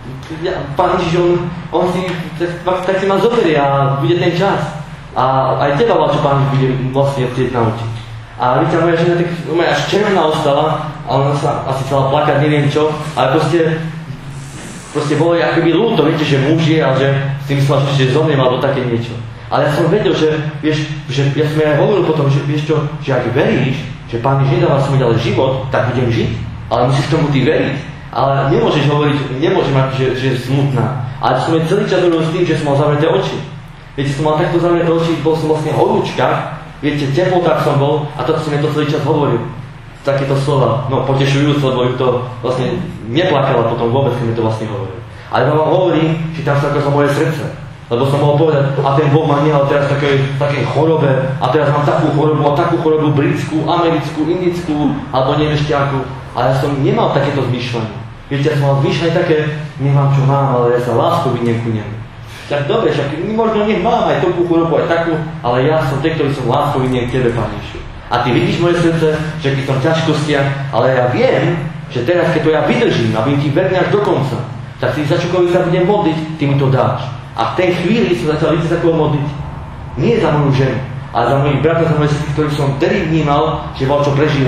Pán Ježiš, on si, tak si ma zoberie a bude ten čas. A aj teba, čo Pán Ježiš bude vlastne chcieť naučiť. A viete, moja žena tak až červená ostala, a ona sa asi chcela plakať, neviem čo, ale proste bolo akoby ľúto, viete, že muž je a že si myslel, že zomriem alebo také niečo. Ale ja som vedel, že ja som aj hovoril potom, že vieš čo, že ak veríš, že Pán Ježiš nedáva som ďalej život, tak budem žiť, ale musíš tomu ty veriť. Ale nemôžeš hovoriť, nemôžem mať, že je smutná. Ale som celý čas hovoril s tým, že som mal zavreté oči. Viete, som mal takto zavreté oči, bol som vlastne v horúčkach, viete, teplotách som bol a toto som mi to celý čas hovoril. Takéto slova, no potešujúce, lebo to vlastne neplakala potom vôbec, keď mi to vlastne hovoril. Ale vám hovorím, že tam sa ako moje srdce. Lebo som mohol povedať, a ten Boh ma nehal teraz takej chorobe, a teraz mám takú chorobu britskú, americkú, indickú, alebo neviem ešte akú. Ale ja som nemal takéto zmýšľanie. Viete, ja som mal zmýšľanie také, nemám čo mám, ale ja sa lásku vyniem ku nemu. Tak dobre, však možno nech mám aj takú chorobu, aj takú, ale ja som ten, ktorý som lásku vyniem k tebe, Pane Ježišu. A ty vidíš moje srdce, že keď som v ťažkostiach, ale ja viem, že teraz, keď to ja vydržím a budem ti verný až do konca, tak si za čokoľvek sa budem modliť, ty mi to dáš. A v tej chvíli som začal více za koho modliť. Nie za moju ženu, ale za mojich bratov, za moje sestry, ktorých som vtedy vnímal, že čo prežívajú. A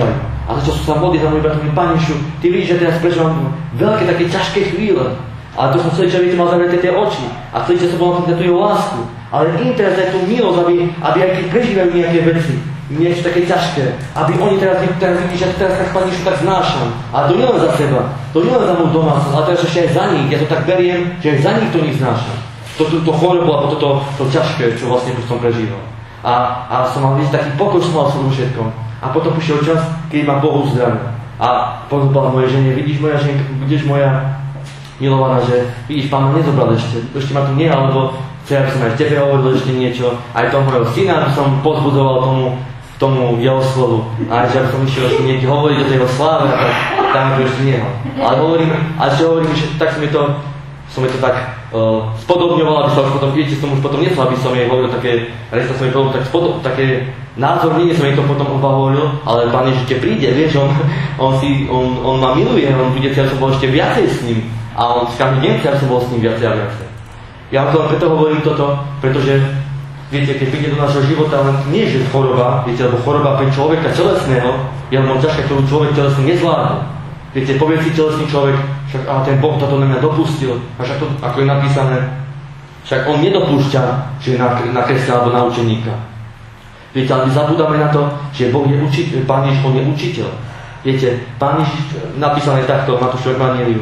A začal som sa modliť za môj brat, Pane Ježišu, ty vidíš, že teraz prežívam veľké také ťažké chvíle. Ale to som celý čas mal zavreté tie oči. A celý čas som bol na tú jeho lásku. Ale im teraz aj tú milosť, aby aj keď prežívajú nejaké veci, niečo také ťažké, aby oni teraz vidí, že teraz tak Pane Ježišu tak znášam. A to nie len za seba, to nie len za môj domácnosť, ale teraz ešte aj za nich. Ja to tak beriem, že aj za nich to nich znášam. To chorobu, alebo to ťažké, čo vlastne som prežíval. A som mal vidieť taký pokoj, som mal v všetkom. A potom prišiel čas, keď ma Boh uzdravil. A povedal mojej žene, vidíš moja ženka, budeš moja milovaná, že vidíš, Pán ma nezobral ešte ma tu nie, alebo chcel, aby som aj tebe hovoril ešte niečo, aj toho mojho syna, aby som pozbudzoval tomu jeho slovu, a že aby som išiel ešte niekde hovoriť o tej jeho sláve, a tak tam to ešte nehal. Ale hovorím, že tak som je to tak spodobňoval, aby sa už potom, viete, som už potom nechcel, aby som jej hovoril také, reč som jej povedal také názor, nie som jej to potom hovoril, ale Pán Ježiš príde, vieš, on ma miluje, on bude chcel, aby som bol ešte viacej s ním. A on každý deň chcel, aby som bol s ním viacej a viacej. Ja vám preto hovorím toto, pretože, viete, keď príde do nášho života, len nie je choroba, viete, lebo choroba pre človeka telesného je len ťažká, ktorú človek telesne nezvládne. Viete, povie si telesný človek, však ten Boh toto na mňa dopustil, a však to, ako je napísané, však on nedopúšťa, že na kresťana alebo na učeníka. Viete, ale my zabúdame na to, že Boh je učiteľ, Pán Ježiš, on je učiteľ. Viete, Pán Ježiš, napísané takto v Matúšovom evanjeliu,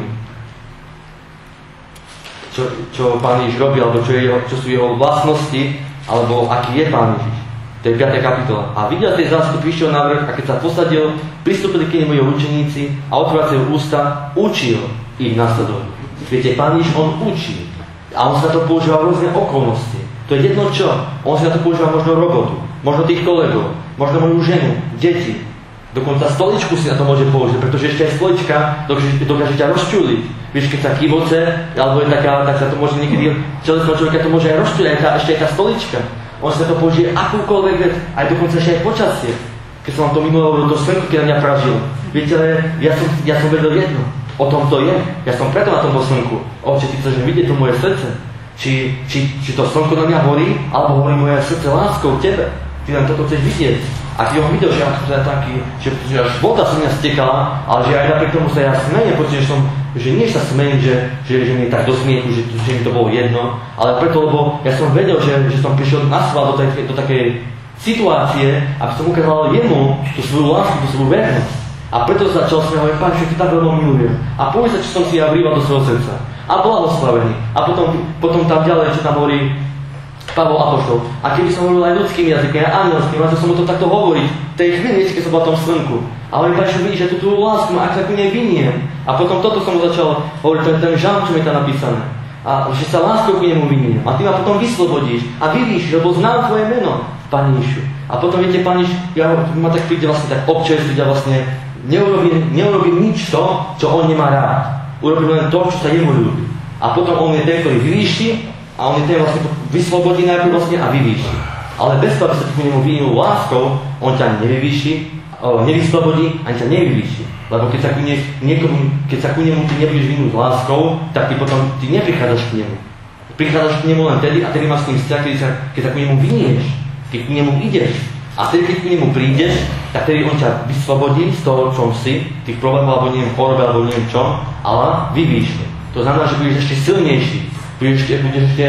čo Pán Ježiš robí, alebo čo sú jeho vlastnosti, alebo aký je Pán Ježiš. To je 5. kapitola. A videl tej zástup, vyšiel na vrch, a keď sa posadil, pristúpili k nemu jeho učeníci a otváracie ústa, učil ich nasledovať. Viete, Pán Ježiš, on učí. A on sa to používa v rôzne okolnosti. To je jedno čo. On sa to používa možno robotu, možno tých kolegov, možno moju ženu, deti. Dokonca stoličku si na to môže použiť, pretože ešte aj stolička dokáže ťa rozčuliť. Vieš, keď sa kývoce, alebo je taká, tak sa to môže niekedy, telesného človeka to môže aj rozčuliť, ešte aj tá stolička. On sa to použije akúkoľvek vec, aj dokonca ešte aj počasie. Keď som vám to minulé hovoril, to slnko, keď na mňa pražilo. Viete, ale ja som vedel jedno. O tom to je. Ja som preto na tomto slnku. Oče, ty chceš vidieť to moje srdce. Či to slnko na mňa horí, alebo horí moje srdce láskou k tebe. Ty len toto chceš vidieť. A ty ho videl, že ja som taký, že až voda sa mňa stekala, ale že aj napriek tomu sa ja smejem, pretože že nie sa smejem, že mi tak do smiechu, že mi to bolo jedno, ale preto, lebo ja som vedel, že som prišiel na sval do takej situácie, aby som ukázal jemu tú svoju lásku, tú svoju vernosť. A preto začal som hovoriť, Pán, že ty tak veľmi milujem. A povedz sa, čo som si ja vrýval do svojho srdca. A blahoslavený. A potom tam ďalej, čo tam hovorí Pavol apoštol. A keby som hovoril aj ľudskými jazykmi, aj anielskými, ale som mu to takto hovoriť, tej chvíli, keď som bol v tom slnku. Ale Pán Ježiš vidí, že tú lásku ma ak takú neviniem. A potom toto som mu začal hovoriť, ten žalm, čo mi tam napísané. A že sa láskou k nemu viniem. A ty ma potom vyslobodíš a vyvíš, lebo znám tvoje meno, Pán Ježišu. A potom viete, Pán Ježiš, ma tak príde vlastne tak občerstviť a vlastne neurobím nič to, čo on nemá rád. Urobím len to, čo sa jemu ľúbi. A potom on je ten, ktorý vyvýši a on je ten vlastne vyslobodí najprv vlastne a vyvýši. Ale bez toho, aby sa k nemu vinil láskou, on ťa nevyvýši, nevyslobodí, ani ťa nevyvýši. Lebo keď sa ku nemu ty nebudeš vinúť láskou, tak ty potom neprichádzaš k nemu. Prichádzaš k nemu len tedy a tedy máš s ním vzťah, keď sa ku nemu vinieš, keď k nemu ideš. A tedy, keď k nemu prídeš, tak tedy on ťa vyslobodí z toho, čom si, tých problémov, alebo neviem, chorobe, alebo neviem čom, ale vyvýši. To znamená, že budeš ešte silnejší, budeš ešte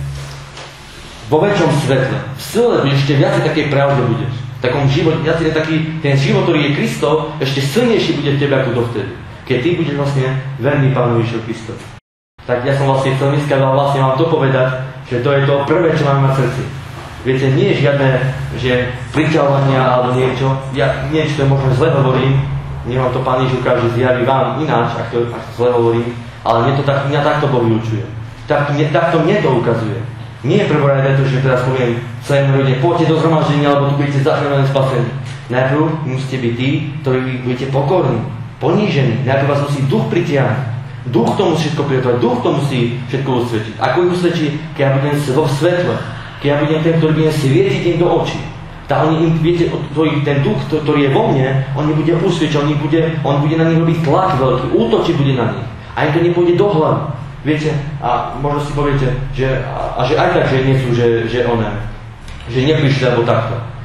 vo väčšom svetle, v sile budeš ešte viacej takej pravde budeš. V takom živote, ten život, ktorý je Kristov, ešte silnejší bude v tebe ako dovtedy. Keď ty budeš vlastne verný Pánu Ježišovi Kristovi. Tak ja som vlastne chcel dneska vlastne vám to povedať, že to je to prvé, čo máme na srdci. Viete, nie je žiadne, že priťahovania alebo niečo, ja niečo to možno zle hovorím, nech vám to Pán Ježiš ukáže, zjaví vám ináč, ak to zle hovorím, ale mňa takto Boh vyučuje. Takto mne to ukazuje. Nie je prvorade to, že teraz poviem celé rodine, poďte do zhromaždenia, alebo tu budete zachránené spasení. Najprv musíte byť tí, ktorí budete pokorní, ponížení. Najprv vás musí duch pritiahnuť. Duch to musí všetko prijatovať, duch to musí všetko usvedčiť. Ako ich usvedčí, keď ja budem vo svetle, keď ja budem ten, ktorý budem svietiť im do očí. Tak viete, ten duch, ktorý je vo mne, on nebude usvedčať, on bude na nich robiť tlak veľký, útočiť bude na nich. A im to nepôjde do hlavy. Viete, a možno si poviete, že aj tak, že nie sú, že neprišli alebo takto.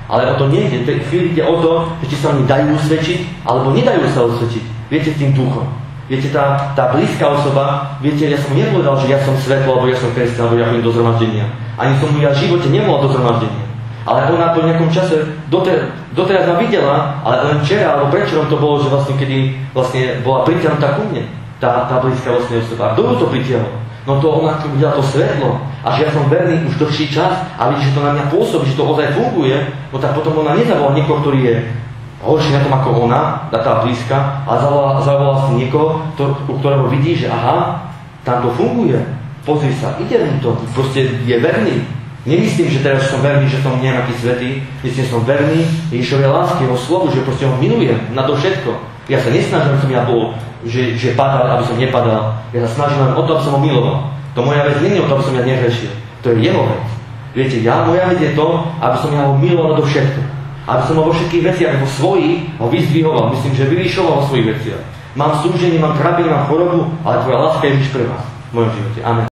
Ale o to nejde. V tej chvíli ide o to, že či sa oni dajú usvedčiť, alebo nedajú sa usvedčiť. Viete, s tým duchom. Viete, tá blízka osoba, viete, ja som nepovedal, že ja som svetlo, alebo ja som kresťan, alebo ja chodím do zhromaždenia. Ani som mu ja v živote nemohol do zhromaždenia. Ale ona po nejakom čase doteraz ma videla, ale len včera, alebo prečerom to bolo, že vlastne kedy vlastne bola pritiahnutá ku mne, tá blízka vlastne osoba. A kto ju to pritiahol? No to ona videla to svetlo. A že ja som verný už dlhší čas a vidí, že to na mňa pôsobí, že to ozaj funguje, no tak potom ona nezavolá niekoho, ktorý je horší na tom ako ona, tá blízka, ale zavolala si niekoho, u ktorého vidí, že aha, tam to funguje. Pozri sa, ide mu to, proste je verný. Nemyslím, že teraz som verný, že som nejaký svätý, myslím, že som verný Ježišovej láske, jeho slovu, že proste ho milujem na to všetko. Ja sa nesnažím, aby som ja bol, že padal, aby som nepadal. Ja sa snažím len o to, aby som ho miloval. To moja vec nie je o to, aby som ja nehrešil. To je jeho vec. Viete, moja vec je to, aby som ja ho miloval do všetko. Aby som ho vo všetkých veciach, vo svojich, ho vyzdvihoval. Myslím, že vyvyšoval vo svojich veciach. Mám súženie, mám trápenie, mám chorobu, ale tvoja láska je Ježiš pre vás v mojom živote. Amen.